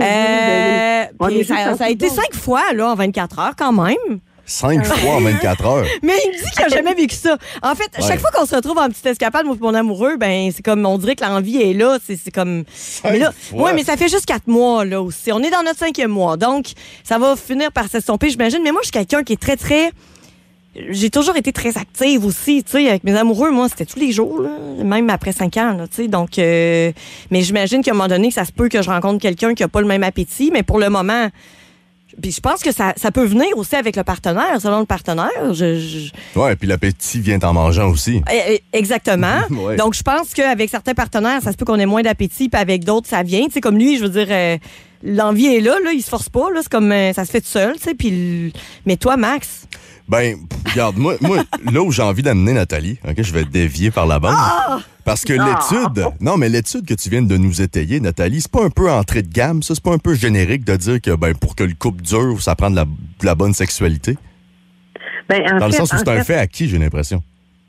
euh, puis ça, ça a été cinq fois, là, en vingt-quatre heures, quand même. Cinq fois en vingt-quatre heures. Mais il me dit qu'il n'a jamais vécu ça. En fait, ouais. Chaque fois qu'on se retrouve en petite escapade, moi et mon amoureux, ben c'est comme, on dirait que l'envie est là. C'est, c'est comme. Cinq mais là, fois. Ouais, mais ça fait juste quatre mois, là aussi. On est dans notre cinquième mois. Donc, ça va finir par s'estomper, j'imagine. Mais moi, je suis quelqu'un qui est très, très. J'ai toujours été très active aussi, tu sais, avec mes amoureux. Moi, c'était tous les jours, là, même après cinq ans, là, tu sais. Donc, euh, mais j'imagine qu'à un moment donné, ça se peut que je rencontre quelqu'un qui n'a pas le même appétit. Mais pour le moment. Puis je pense que ça, ça peut venir aussi avec le partenaire, selon le partenaire. Je, je... Ouais, puis l'appétit vient en mangeant aussi. Exactement. Ouais. Donc, je pense qu'avec certains partenaires, ça se peut qu'on ait moins d'appétit, puis avec d'autres, ça vient. Tu sais, comme lui, je veux dire, euh, l'envie est là, là, il se force pas, là, c'est comme, euh, ça se fait tout seul, tu sais. Puis, mais toi, Max? Ben, regarde, moi, moi là où j'ai envie d'amener Nathalie, OK, je vais dévier par la bande. Ah! Parce que l'étude, non, mais l'étude que tu viens de nous étayer, Nathalie, c'est pas un peu entrée de gamme, ça? C'est pas un peu générique de dire que, ben, pour que le couple dure, ça prend de la, de la bonne sexualité? Ben, en dans le fait, sens où c'est un fait, fait acquis, j'ai l'impression.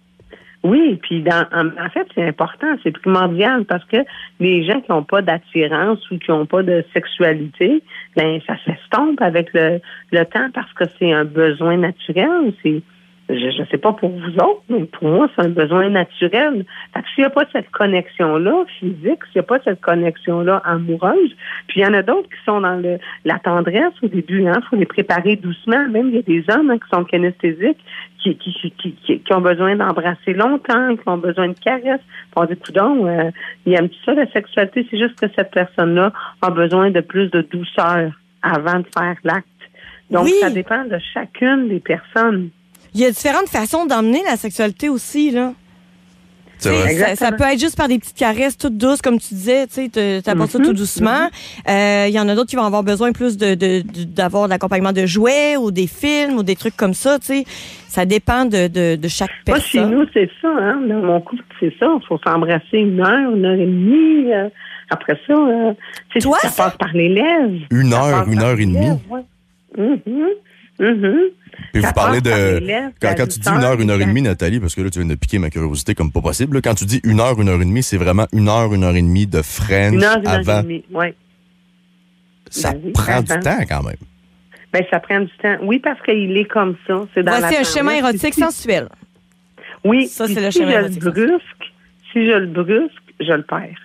Oui, puis dans, en, en fait, c'est important, c'est primordial parce que les gens qui n'ont pas d'attirance ou qui n'ont pas de sexualité, ben ça s'estompe avec le, le temps parce que c'est un besoin naturel. C'est, je ne sais pas pour vous autres, mais pour moi, c'est un besoin naturel. Fait que s'il n'y a pas cette connexion-là physique, s'il n'y a pas cette connexion-là amoureuse, puis il y en a d'autres qui sont dans le, la tendresse au début, hein, faut les préparer doucement. Même il y a des hommes hein, qui sont kinesthésiques, qui, qui, qui, qui, qui ont besoin d'embrasser longtemps, qui ont besoin de caresses. On dit, coudonc, euh, il aime ça, la sexualité, c'est juste que cette personne-là a besoin de plus de douceur avant de faire l'acte. Donc, oui. Ça dépend de chacune des personnes. Il y a différentes façons d'emmener la sexualité aussi, là. C'est vrai. Ça, ça peut être juste par des petites caresses toutes douces, comme tu disais, tu sais, t'apportes mm-hmm. ça tout doucement. Il mm-hmm. euh, y en a d'autres qui vont avoir besoin plus de, de, de d'avoir de l'accompagnement de jouets ou des films ou des trucs comme ça, tu sais. Ça dépend de, de, de chaque personne. Moi, chez nous, c'est ça, hein. Dans mon couple, c'est ça. Il faut s'embrasser une heure, une heure et demie. Euh, après ça, euh, Toi, ça, ça passe par les lèvres. Une heure, une heure et demie. Ouais. Mm-hmm. Mm-hmm. Puis ça vous parlez de... Lèvres, quand quand tu dis une heure, une heure et demie, Nathalie, parce que là, tu viens de piquer ma curiosité comme pas possible. Là, quand tu dis une heure, une heure et demie, c'est vraiment une heure, une heure et demie de French une heure, une avant. Heure et demie, oui. Ça ben oui, prend avant. du temps quand même. Ben ça prend du temps. Oui, parce qu'il est comme ça. C'est dans Voici la un schéma érotique si... sensuel. Oui, ça, c'est si le schéma je érotique le brusque, si je le brusque, je le perds.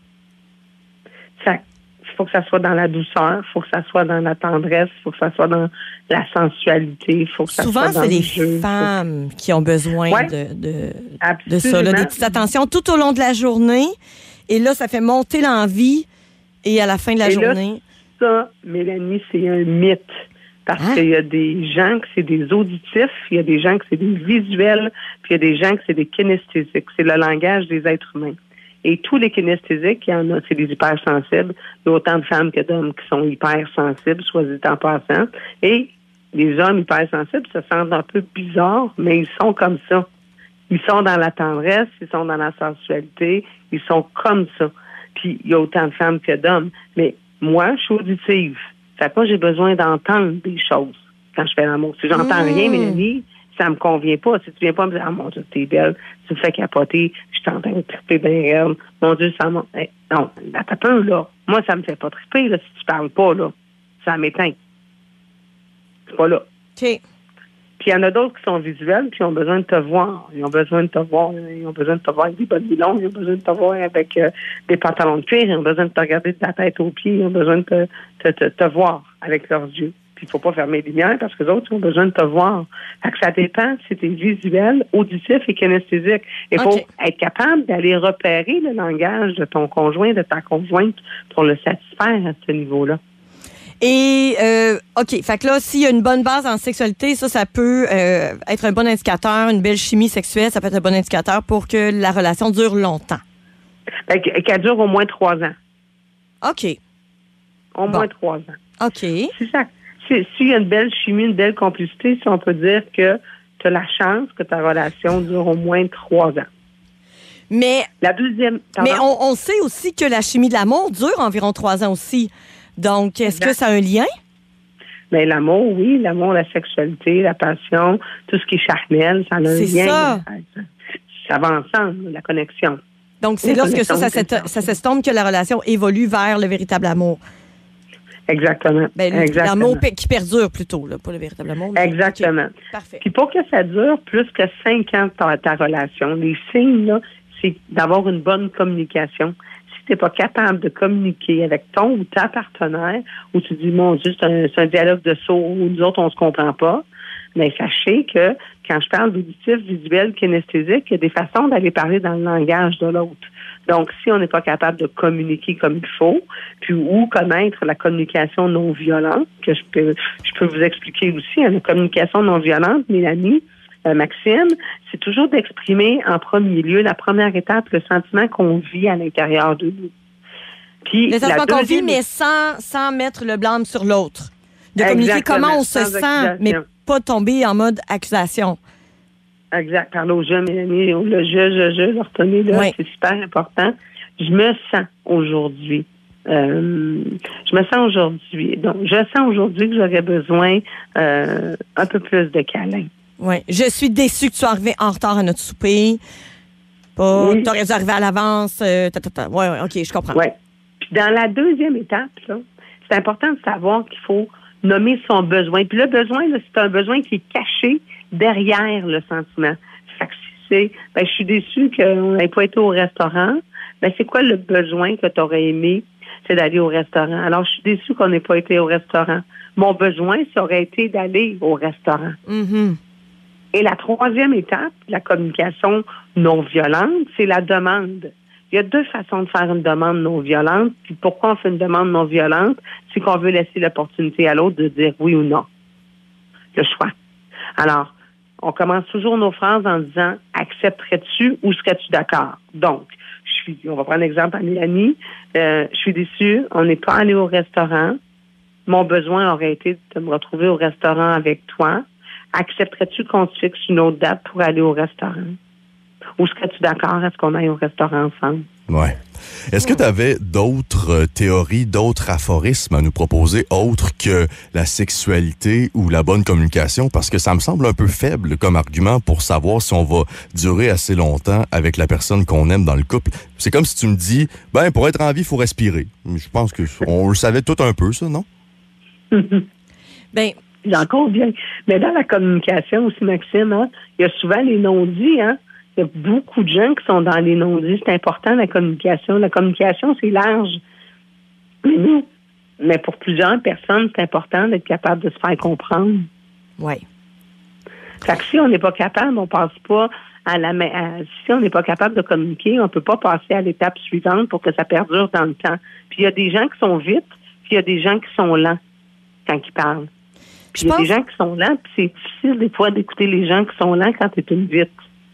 Ça... Il faut que ça soit dans la douceur, il faut que ça soit dans la tendresse, il faut que ça soit dans la sensualité, il faut que ça Souvent, soit dans c'est le les jeu. femmes qui ont besoin ouais, de, de, absolument. de ça, là, des petites attentions tout au long de la journée. Et là, ça fait monter l'envie. Et à la fin de la et journée... Là, ça, Mélanie, c'est un mythe. Parce hein? qu'il y a des gens que c'est des auditifs, il y a des gens que c'est des visuels, puis il y a des gens que c'est des kinesthésiques. C'est le langage des êtres humains. Et tous les kinesthésiques, il y en a, c'est des hypersensibles. Il y a autant de femmes que d'hommes qui sont hypersensibles, soit dit en passant. Et les hommes hypersensibles se sentent un peu bizarres, mais ils sont comme ça. Ils sont dans la tendresse, ils sont dans la sensualité, ils sont comme ça. Puis il y a autant de femmes que d'hommes. Mais moi, je suis auditive. Fait que moi, j'ai besoin d'entendre des choses quand je fais l'amour. Si j'entends mmh. rien, Mélanie, ça me convient pas. Si tu viens pas me dire, ah mon Dieu, t'es belle, tu me fais capoter, je suis en train de triper bien réel. Mon Dieu, ça m'a. Hey, non, là, t'as peur, là. Moi, ça me fait pas triper, là, si tu parles pas, là. Ça m'éteint. C'est pas là. OK. Puis il y en a d'autres qui sont visuels, puis ils ont besoin de te voir. Ils ont besoin de te voir. Ils ont besoin de te voir avec des bottes longues, ils ont besoin de te voir avec euh, des pantalons de cuir, ils ont besoin de te regarder de ta tête aux pieds, ils ont besoin de te, te, te, te voir avec leurs yeux. Puis il faut pas fermer les lumières parce que les autres ont besoin de te voir. Fait que ça dépend si tu es visuel, auditif et kinesthésique. Il faut okay. être capable d'aller repérer le langage de ton conjoint, de ta conjointe pour le satisfaire à ce niveau-là. Et, euh, OK, fait que là, s'il y a une bonne base en sexualité, ça, ça peut euh, être un bon indicateur, une belle chimie sexuelle, ça peut être un bon indicateur pour que la relation dure longtemps. Fait qu'elle dure au moins trois ans. OK. Au bon. moins trois ans. OK. C'est ça. S'il y a une belle chimie, une belle complicité, si on peut dire que tu as la chance que ta relation dure au moins trois ans. Mais, la deuxième, mais on, on sait aussi que la chimie de l'amour dure environ trois ans aussi. Donc, est-ce exact. que ça a un lien? Bien, l'amour, oui. L'amour, la sexualité, la passion, tout ce qui est charnel, ça a un c'est lien. Ça. Ça, ça va ensemble, la connexion. Donc, c'est lorsque ça, ça, ça s'estompe que la relation évolue vers le véritable amour. Exactement. Ben, Exactement. L'amour qui perdure plutôt, là, pas le véritable amour. Mais... Exactement. Okay. Parfait. Puis pour que ça dure plus que cinq ans ta, ta relation, les signes, là, c'est d'avoir une bonne communication. Si tu n'es pas capable de communiquer avec ton ou ta partenaire, ou tu dis, mon Dieu, c'est un, c'est un dialogue de sourds, ou nous autres, on se comprend pas, mais sachez que quand je parle d'auditif, visuel, kinesthésique, il y a des façons d'aller parler dans le langage de l'autre. Donc, si on n'est pas capable de communiquer comme il faut, puis ou connaître la communication non violente, que je peux, je peux vous expliquer aussi, hein, la communication non violente, Mélanie, euh, Maxime, c'est toujours d'exprimer en premier lieu, la première étape, le sentiment qu'on vit à l'intérieur de nous. Puis, le sentiment deuxième... qu'on vit, mais sans, sans mettre le blâme sur l'autre. De communiquer Exactement, comment on se sent, mais pas tomber en mode accusation. Exact. Parler au je, Mélanie, le je, je, je, le retenez, là, oui. C'est super important. Je me sens aujourd'hui. Euh, je me sens aujourd'hui. Donc, je sens aujourd'hui que j'aurais besoin euh, un peu plus de câlin. Oui. Je suis déçue que tu sois arrivé en retard à notre souper. Pas, oui. Tu aurais dû arriver à l'avance. Euh, oui, ouais, OK, je comprends. Oui. Puis dans la deuxième étape, là, c'est important de savoir qu'il faut nommer son besoin. Puis le besoin, là, c'est un besoin qui est caché derrière le sentiment. Fait que si c'est, ben, je suis déçue qu'on n'ait pas été au restaurant, ben, c'est quoi le besoin que tu aurais aimé? C'est d'aller au restaurant. Alors, je suis déçue qu'on n'ait pas été au restaurant. Mon besoin, ça aurait été d'aller au restaurant. Mm-hmm. Et la troisième étape, la communication non violente, c'est la demande. Il y a deux façons de faire une demande non violente. Puis pourquoi on fait une demande non violente? C'est qu'on veut laisser l'opportunité à l'autre de dire oui ou non. Le choix. Alors, on commence toujours nos phrases en disant « Accepterais-tu ou serais-tu d'accord? » Donc, je suis, on va prendre l'exemple à Mélanie. Euh, je suis déçue, on n'est pas allé au restaurant. Mon besoin aurait été de me retrouver au restaurant avec toi. Accepterais-tu qu'on se fixe une autre date pour aller au restaurant? Ou serais-tu d'accord à ce qu'on aille au restaurant ensemble? Oui. Est-ce que tu avais d'autres théories, d'autres aphorismes à nous proposer autres que la sexualité ou la bonne communication? Parce que ça me semble un peu faible comme argument pour savoir si on va durer assez longtemps avec la personne qu'on aime dans le couple. C'est comme si tu me dis, ben pour être en vie, il faut respirer. Je pense que on le savait tout un peu, ça, non? Ben, encore bien. Mais dans la communication aussi, Maxime, hein, il y a souvent les non-dits, hein? Il y a beaucoup de gens qui sont dans les non-dits. C'est important, la communication. La communication, c'est large. Mais nous, mais pour plusieurs personnes, c'est important d'être capable de se faire comprendre. Oui. Fait que si on n'est pas capable, on passe pas à la... À, si on n'est pas capable de communiquer, on peut pas passer à l'étape suivante pour que ça perdure dans le temps. Puis il y a des gens qui sont vite, puis il y a des gens qui sont lents quand ils parlent. Puis il y a pense... des gens qui sont lents, puis c'est difficile des fois d'écouter les gens qui sont lents quand tu es une vite.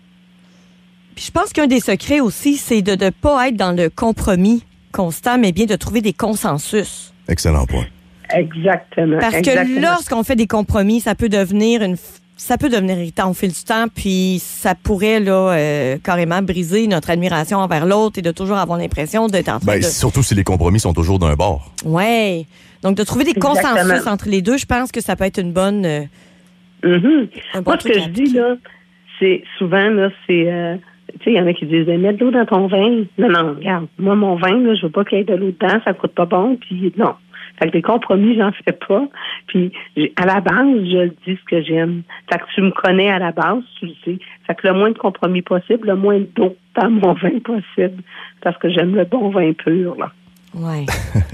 Puis je pense qu'un des secrets aussi, c'est de ne pas être dans le compromis constant, mais bien de trouver des consensus. Excellent point. Exactement. Parce exactement. que lorsqu'on fait des compromis, ça peut devenir une, ça peut devenir irritant au fil du temps, puis ça pourrait là euh, carrément briser notre admiration envers l'autre et de toujours avoir l'impression d'être en train ben, de... Surtout si les compromis sont toujours d'un bord. Oui. Donc de trouver des exactement. consensus entre les deux, je pense que ça peut être une bonne... Euh, mm-hmm. un bon Moi, ce que je dis, là, c'est souvent, là, c'est... Euh, tu sais, il y en a qui disent, mets de l'eau dans ton vin. Non, non, regarde, moi, mon vin, là, je veux pas qu'il y ait de l'eau dedans, ça coûte pas bon, puis non. Fait que des compromis, j'en fais pas. Puis, à la base, je le dis ce que j'aime. Fait que tu me connais à la base, tu le sais. Fait que le moins de compromis possible, le moins d'eau dans mon vin possible, parce que j'aime le bon vin pur, là. Ouais.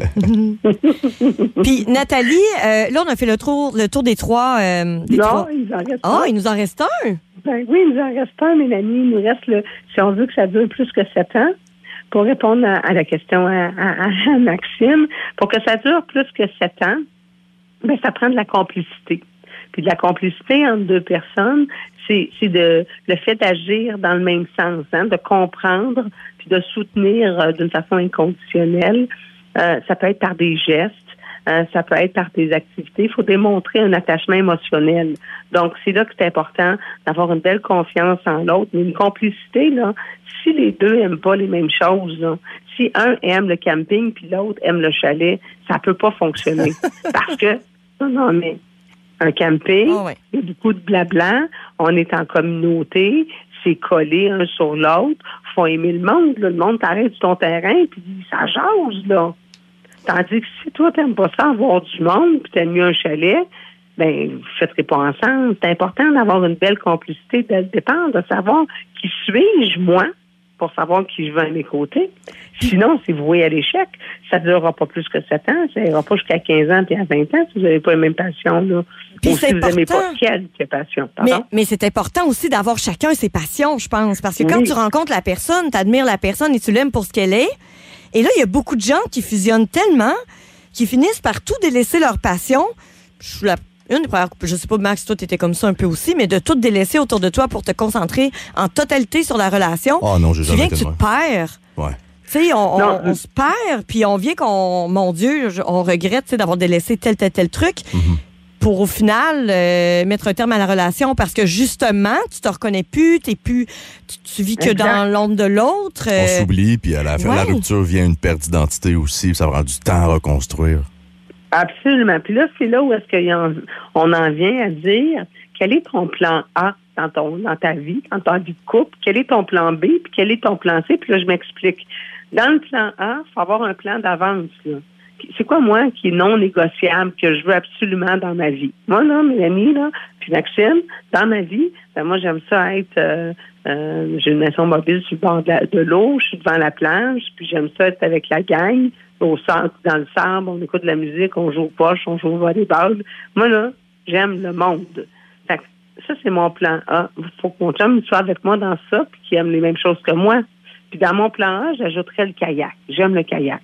Puis Nathalie, euh, là, on a fait le tour, le tour des trois. Euh, des non, trois... il en reste Ah, un. il nous en reste un? Ben, oui, il nous en reste un, Mélanie. Il nous reste, le, si on veut que ça dure plus que sept ans, pour répondre à, à la question à, à, à Maxime, pour que ça dure plus que sept ans, ben, ça prend de la complicité. Puis de la complicité entre deux personnes, c'est, c'est de, le fait d'agir dans le même sens, hein, de comprendre, puis de soutenir euh, d'une façon inconditionnelle. Euh, ça peut être par des gestes, euh, ça peut être par des activités. Il faut démontrer un attachement émotionnel. Donc, c'est là que c'est important d'avoir une belle confiance en l'autre. Mais une complicité, là, si les deux aiment pas les mêmes choses, là, si un aime le camping puis l'autre aime le chalet, ça peut pas fonctionner. Parce que, non, non, mais un camping, oh, ouais. il y a beaucoup de blabla, on est en communauté, c'est collé un sur l'autre, faut aimer le monde, là. Le monde t'arrête sur ton terrain, puis ça jase, là. Tandis que si toi, t'aimes pas ça, avoir du monde, puis t'aimes mieux un chalet, ben, vous ne faites pas ensemble. C'est important d'avoir une belle complicité dès le départ, de savoir qui suis-je, moi, pour savoir qui je veux à mes côtés. Sinon, c'est voué à l'échec. Ça ne durera pas plus que sept ans. Ça n'ira pas jusqu'à quinze ans puis à vingt ans si vous n'avez pas les mêmes passions, là. Puis Ou c'est si vous n'aimez important. pas quelque passion. Mais, Pardon? mais c'est important aussi d'avoir chacun ses passions, je pense. Parce que quand Oui. tu rencontres la personne, tu admires la personne et tu l'aimes pour ce qu'elle est. Et là, il y a beaucoup de gens qui fusionnent tellement qu'ils finissent par tout délaisser leur passion. Je suis la une des premières, je sais pas, Max, toi, t'étais comme ça un peu aussi, mais de tout délaisser autour de toi pour te concentrer en totalité sur la relation. Oh non, j'ai tu jamais viens été que tu de te perds. Ouais. Tu sais, on, Non. on, on se perd, puis on vient qu'on, mon Dieu, je- on regrette tu sais, d'avoir délaissé tel, tel, tel truc Mm-hmm. pour au final euh, mettre un terme à la relation parce que justement, tu te reconnais plus, t'es plus, tu, tu vis que Exact. dans l'ombre de l'autre. On euh, s'oublie, puis à la fin de la ouais. rupture vient une perte d'identité aussi, ça prend du temps à reconstruire. Absolument. Puis là, c'est là où est-ce qu'on en vient à dire quel est ton plan A dans, ton, dans ta vie, dans ta vie de couple, quel est ton plan B, puis quel est ton plan C, puis là, je m'explique. Dans le plan A, il faut avoir un plan d'avance, là. C'est quoi, moi, qui est non négociable, que je veux absolument dans ma vie? Moi, là, Mélanie, là, puis Maxime, dans ma vie, ben moi, j'aime ça être... Euh, euh, j'ai une maison mobile sur le bord de, la- de l'eau, je suis devant la plage, puis j'aime ça être avec la gang, au centre, dans le sable, on écoute de la musique, on joue aux poches, on joue au volleyball. Moi, là, j'aime le monde. Fait que ça, c'est mon plan A. Il faut que mon chum soit avec moi dans ça, puis qu'il aime les mêmes choses que moi. Puis dans mon plan A, j'ajouterais le kayak. J'aime le kayak.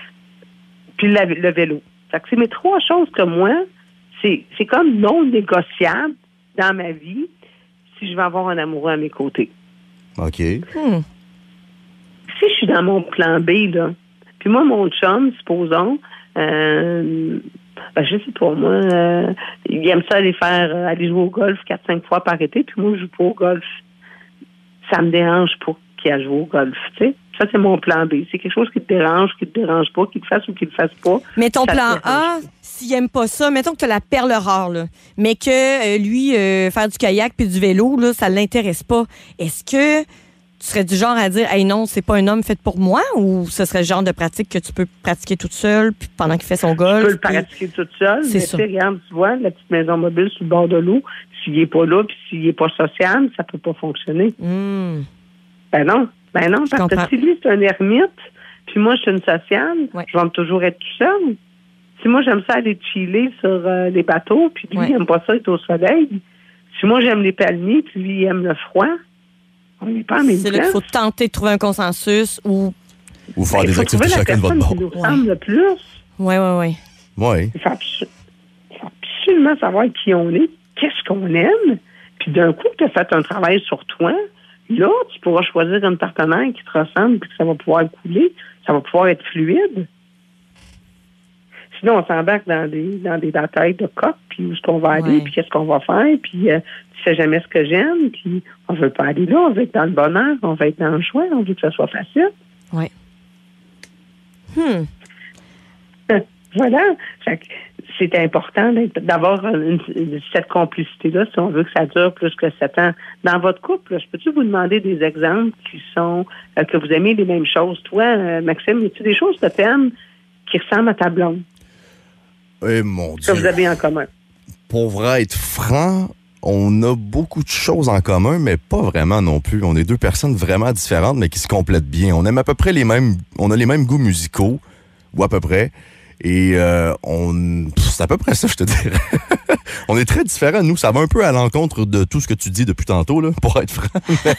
Puis la- le vélo. Fait que c'est mes trois choses que moi, c'est, c'est comme non négociable dans ma vie si je veux avoir un amoureux à mes côtés. OK. hmm. Si je suis dans mon plan B, là, puis moi, mon chum, supposons, euh, ben, je sais pas, moi, euh, il aime ça aller faire, euh, aller jouer au golf quatre cinq fois par été, puis moi, je joue pas au golf. Ça me dérange pas qu'il a joué au golf, tu sais. Ça, c'est mon plan B. C'est quelque chose qui te dérange, qui te dérange pas, qu'il te fasse ou qu'il te fasse pas. Mais ton Ça te plan dérange A, pas. s'il aime pas ça, mettons que tu as la perle rare, là, mais que euh, lui, euh, faire du kayak puis du vélo, là, ça l'intéresse pas. Est-ce que tu serais du genre à dire, hey non, c'est pas un homme fait pour moi, ou ce serait le genre de pratique que tu peux pratiquer toute seule puis pendant qu'il fait son golf? Je peux le puis- pratiquer toute seule, C'est mais ça. tu sais, regarde, tu vois, la petite maison mobile sur le bord de l'eau, s'il est pas là, puis s'il est pas sociable, ça peut pas fonctionner. Hmm. Ben non, ben non, parce comprends. que si lui, c'est un ermite, puis moi, je suis une sociale, Ouais. je vais toujours être tout seul. Si moi, j'aime ça aller chiller sur euh, les bateaux, puis lui, Ouais. il aime pas ça être au soleil. Si moi, j'aime les palmiers, puis lui, il aime le froid, on n'est pas en même C'est là qu'il place. faut tenter de trouver un consensus ou. Ou faire Ben, il des faut activités trouver la chacun de votre personne bord. qui nous ressemble le plus. Ouais, ouais, ouais. Oui. Il faut, abso- il faut absolument savoir qui on est, qu'est-ce qu'on aime, puis d'un coup, tu as fait un travail sur toi. Là, tu pourras choisir un partenaire qui te ressemble, puis que ça va pouvoir couler, ça va pouvoir être fluide. Sinon, on s'embarque dans des dans des batailles de coq, puis où est-ce qu'on va aller, Ouais. puis qu'est-ce qu'on va faire, puis euh, tu sais jamais ce que j'aime, puis on veut pas aller là, on veut être dans le bonheur, on veut être dans le choix, on veut que ça soit facile. Ouais. Hmm. Voilà. Fait que c'est important d'être- d'avoir une- une- cette complicité-là si on veut que ça dure plus que sept ans. Dans votre couple, là, je peux-tu vous demander des exemples qui sont euh, que vous aimez les mêmes choses? Toi, euh, Maxime, y a-t-il des choses que tu aimes qui ressemblent à ta blonde, Eh mon que Dieu. vous avez en commun? Pour vrai être franc, on a beaucoup de choses en commun, mais pas vraiment non plus. On est deux personnes vraiment différentes, mais qui se complètent bien. On aime à peu près les mêmes, on a les mêmes goûts musicaux. ou à peu près. Et euh, on, c'est à peu près ça, je te dirais. On est très différents, nous. Ça va un peu à l'encontre de tout ce que tu dis depuis tantôt, là, pour être franc.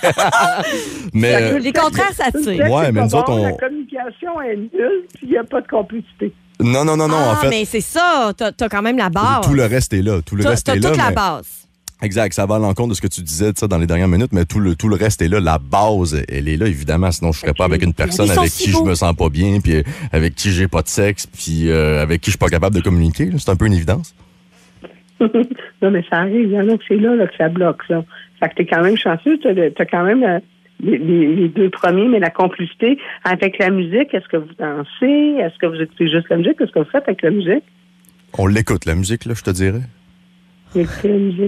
mais, mais les contraires s'attirent. Ouais, mais nous bon, autres, on... La communication est nulle, puis il n'y a pas de complicité. Non, non, non, non, ah, en fait. mais c'est ça. T'as, t'as quand même la base. Tout le reste est là. Tout le t'as, reste t'as est là. toute mais... la base. Exact, ça va à l'encontre de ce que tu disais ça, dans les dernières minutes, mais tout le, tout le reste est là. La base, elle est là, évidemment. Sinon, je ne serais okay. pas avec une personne avec qui je me sens pas bien, puis avec qui j'ai pas de sexe, puis euh, avec qui je suis pas capable de communiquer. Là. C'est un peu une évidence. Non, mais ça arrive. Il y en a que c'est là, là que ça bloque. Ça. Fait que t'es quand même chanceux. T'as, t'as quand même euh, les, les, les deux premiers, mais la complicité avec la musique. Est-ce que vous dansez? Est-ce que vous écoutez juste la musique? Qu'est-ce que vous faites avec la musique? On l'écoute, la musique, là, je te dirais. Vous écoutez la musique.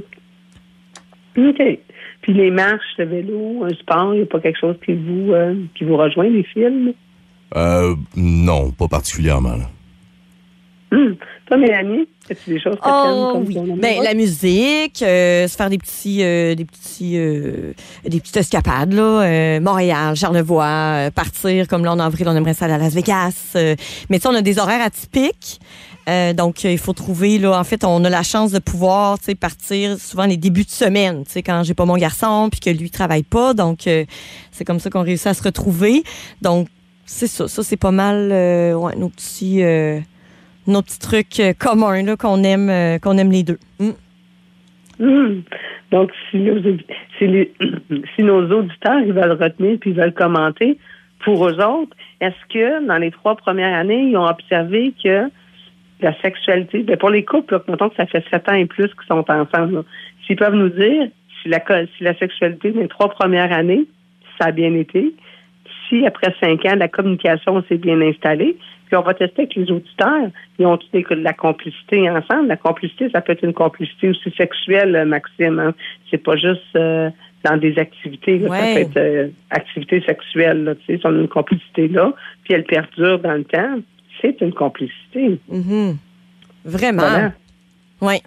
OK. Puis les marches, le vélo, un sport, il n'y a pas quelque chose qui vous, euh, qui vous rejoint, les films? Euh, non, pas particulièrement. Là. Hum. Toi, Mélanie, as-tu des choses que oh, t'aimes? Oui. Ben, la musique, euh, se faire des petits, euh, des petits, euh, des petites escapades, là. Euh, Montréal, Charlevoix, euh, partir, comme là, en avril, on aimerait ça aller à Las Vegas. Euh, mais tu sais, on a des horaires atypiques. Euh, donc, il faut trouver, là, en fait, on a la chance de pouvoir, tu sais, partir souvent les débuts de semaine, tu sais, quand j'ai pas mon garçon puis que lui travaille pas. Donc, euh, c'est comme ça qu'on réussit à se retrouver. Donc, c'est ça. Ça, c'est pas mal, euh, ouais, nos petits, euh, nos petits trucs euh, communs, là, qu'on aime, euh, qu'on aime les deux. Mm. Mmh. Donc, si, nos, si, les, si nos auditeurs, ils veulent retenir puis ils veulent commenter, pour eux autres, est-ce que, dans les trois premières années, ils ont observé que la sexualité, bien pour les couples, là, mettons que ça fait sept ans et plus qu'ils sont ensemble, là, s'ils peuvent nous dire si la, si la sexualité dans les trois premières années, ça a bien été, si après cinq ans, la communication s'est bien installée, puis on va tester avec les auditeurs, ils ont de la complicité ensemble. La complicité, ça peut être une complicité aussi sexuelle, Maxime. Hein? C'est pas juste euh, dans des activités, là, ouais. Ça peut être euh, activité sexuelle, là, tu sais, si on a une complicité là, puis elle perdure dans le temps. C'est une complicité. Mm-hmm. Vraiment. Voilà. Oui.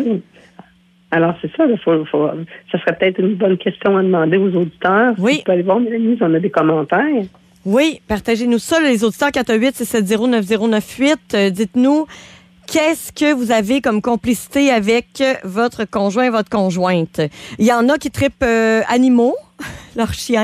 Alors, c'est ça. Là, faut, faut, ça serait peut-être une bonne question à demander aux auditeurs. Oui. Si tu peux aller voir, Mélanie, si on a des commentaires. Oui, partagez-nous ça, les auditeurs, quatre un huit, six sept zéro, neuf zéro neuf huit. Euh, dites-nous, qu'est-ce que vous avez comme complicité avec votre conjoint, votre conjointe? Il y en a qui trippent euh, animaux, leurs chiens.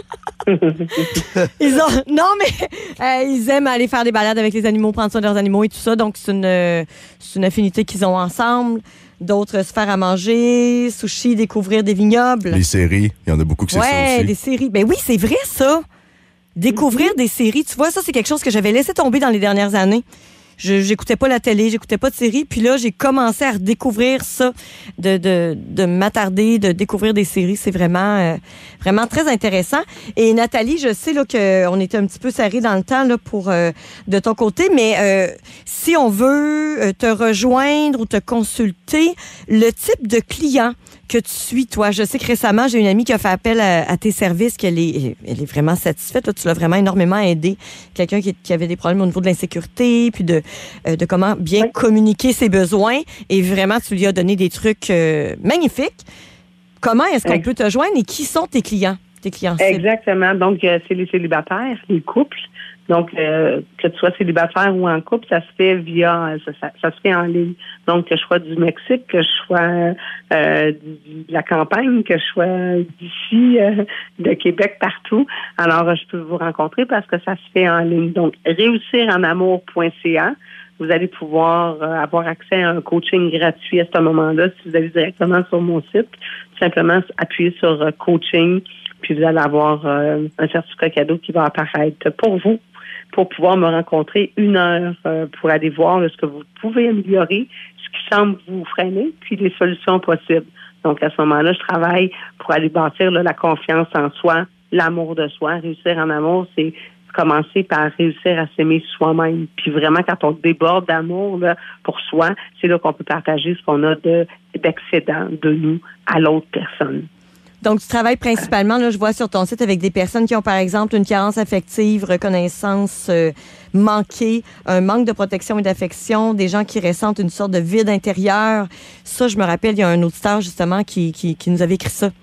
ils ont non mais euh, ils aiment aller faire des balades avec les animaux, prendre soin de leurs animaux et tout ça, donc c'est une euh, c'est une affinité qu'ils ont ensemble. D'autres se faire à manger, sushi, découvrir des vignobles. Les séries, il y en a beaucoup qui c'est ouais, ça aussi. Ouais, des séries. Ben oui, c'est vrai ça. Découvrir mm-hmm. des séries, tu vois, ça c'est quelque chose que j'avais laissé tomber dans les dernières années. Je j'écoutais pas la télé, j'écoutais pas de séries, puis là j'ai commencé à redécouvrir ça, de de de m'attarder, de découvrir des séries, c'est vraiment euh, vraiment très intéressant. Et Nathalie, je sais là que on était un petit peu serré dans le temps là pour euh, de ton côté, mais euh, si on veut te rejoindre ou te consulter, le type de client que tu suis, toi. Je sais que récemment, j'ai une amie qui a fait appel à, à tes services, qu'elle est, elle est vraiment satisfaite. Là, tu l'as vraiment énormément aidé. Quelqu'un qui, qui avait des problèmes au niveau de l'insécurité, puis de, euh, de comment bien oui. communiquer ses besoins. Et vraiment, tu lui as donné des trucs euh, magnifiques. Comment est-ce qu'on Ex- peut te joindre et qui sont tes clients, tes clients cibles? Exactement. Donc, euh, c'est les célibataires, les couples. Donc, euh, que tu sois célibataire ou en couple, ça se fait via, ça, ça, ça se fait en ligne. Donc, que je sois du Mexique, que je sois euh, de la campagne, que je sois d'ici, euh, de Québec, partout. Alors, je peux vous rencontrer parce que ça se fait en ligne. Donc, réussir en amour point c a. Vous allez pouvoir euh, avoir accès à un coaching gratuit à ce moment-là. Si vous allez directement sur mon site, tout simplement appuyer sur euh, coaching, puis vous allez avoir euh, un certificat cadeau qui va apparaître pour vous, pour pouvoir me rencontrer une heure euh, pour aller voir là, ce que vous pouvez améliorer, ce qui semble vous freiner, puis les solutions possibles. Donc, à ce moment-là, je travaille pour aller bâtir là, la confiance en soi, l'amour de soi. Réussir en amour, c'est commencer par réussir à s'aimer soi-même. Puis vraiment, quand on déborde d'amour là, pour soi, c'est là qu'on peut partager ce qu'on a de, d'excédent de nous à l'autre personne. Donc, tu travailles principalement, là, je vois sur ton site, avec des personnes qui ont, par exemple, une carence affective, reconnaissance euh, manquée, un manque de protection et d'affection, des gens qui ressentent une sorte de vide intérieur. Ça, je me rappelle, il y a un auditeur, justement, qui, qui, qui nous avait écrit ça.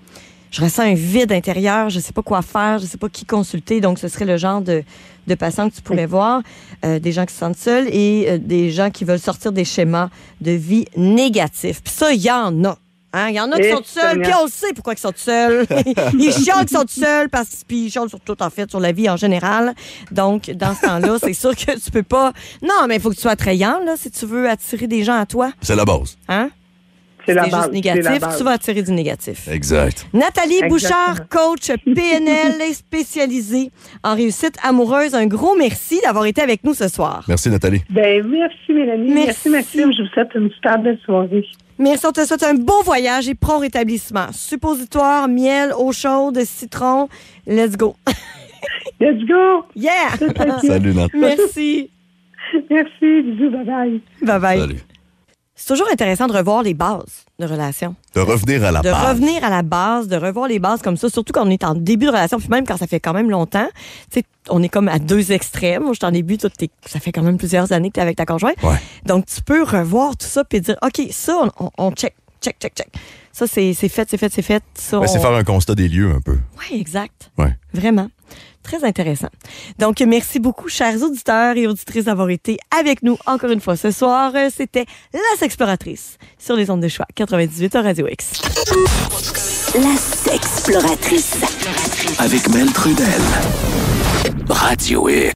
je ressens un vide intérieur, je sais pas quoi faire, je sais pas qui consulter. Donc, ce serait le genre de, de patient que tu pourrais voir, euh, des gens qui se sentent seuls et euh, des gens qui veulent sortir des schémas de vie négatifs. Puis ça, il y en a. Hein? Il y en a qui Et sont seuls, puis on le sait pourquoi ils sont seuls. Ils chialent qu'ils sont seuls, parce puis ils chialent sur tout, en fait, sur la vie en général. Donc, dans ce temps-là, c'est sûr que tu peux pas... Non, mais il faut que tu sois attrayant, là, si tu veux attirer des gens à toi. C'est la base. Hein? C'est la C'est base. juste négatif, c'est la base. tu vas attirer du négatif. Exact. Nathalie Exactement. Bouchard, coach P N L spécialisée en réussite amoureuse. Un gros merci d'avoir été avec nous ce soir. Merci, Nathalie. Ben, merci, Mélanie. Merci. Merci, Maxime. Je vous souhaite une super belle soirée. Merci, on te souhaite un bon voyage et prompt rétablissement. Suppositoire, miel, eau chaude, citron. Let's go. Let's go! Yeah! Salut, Nat. Merci. Merci. Bisous. Bye-bye. Bye-bye. Salut. C'est toujours intéressant de revoir les bases de relation. De revenir à la De base. revenir à la base, de revoir les bases comme ça, surtout quand on est en début de relation, puis même quand ça fait quand même longtemps. Tu sais, on est comme à deux extrêmes. Moi, je suis en début, toi, t'es- ça fait quand même plusieurs années que tu es avec ta conjointe. Ouais. Donc, tu peux revoir tout ça puis dire, OK, ça, on, on- on check, check, check, check. Ça, c'est c'est fait, c'est fait, c'est fait. Ça, Ouais, c'est on- faire un constat des lieux un peu. Oui, exact. Ouais. Vraiment. Très intéressant. Donc, merci beaucoup, chers auditeurs et auditrices, d'avoir été avec nous encore une fois ce soir. C'était La Sexploratrice sur les ondes de choix quatre-vingt-dix-huit à Radio X. La Sexploratrice. Avec Mel Trudel. Radio X.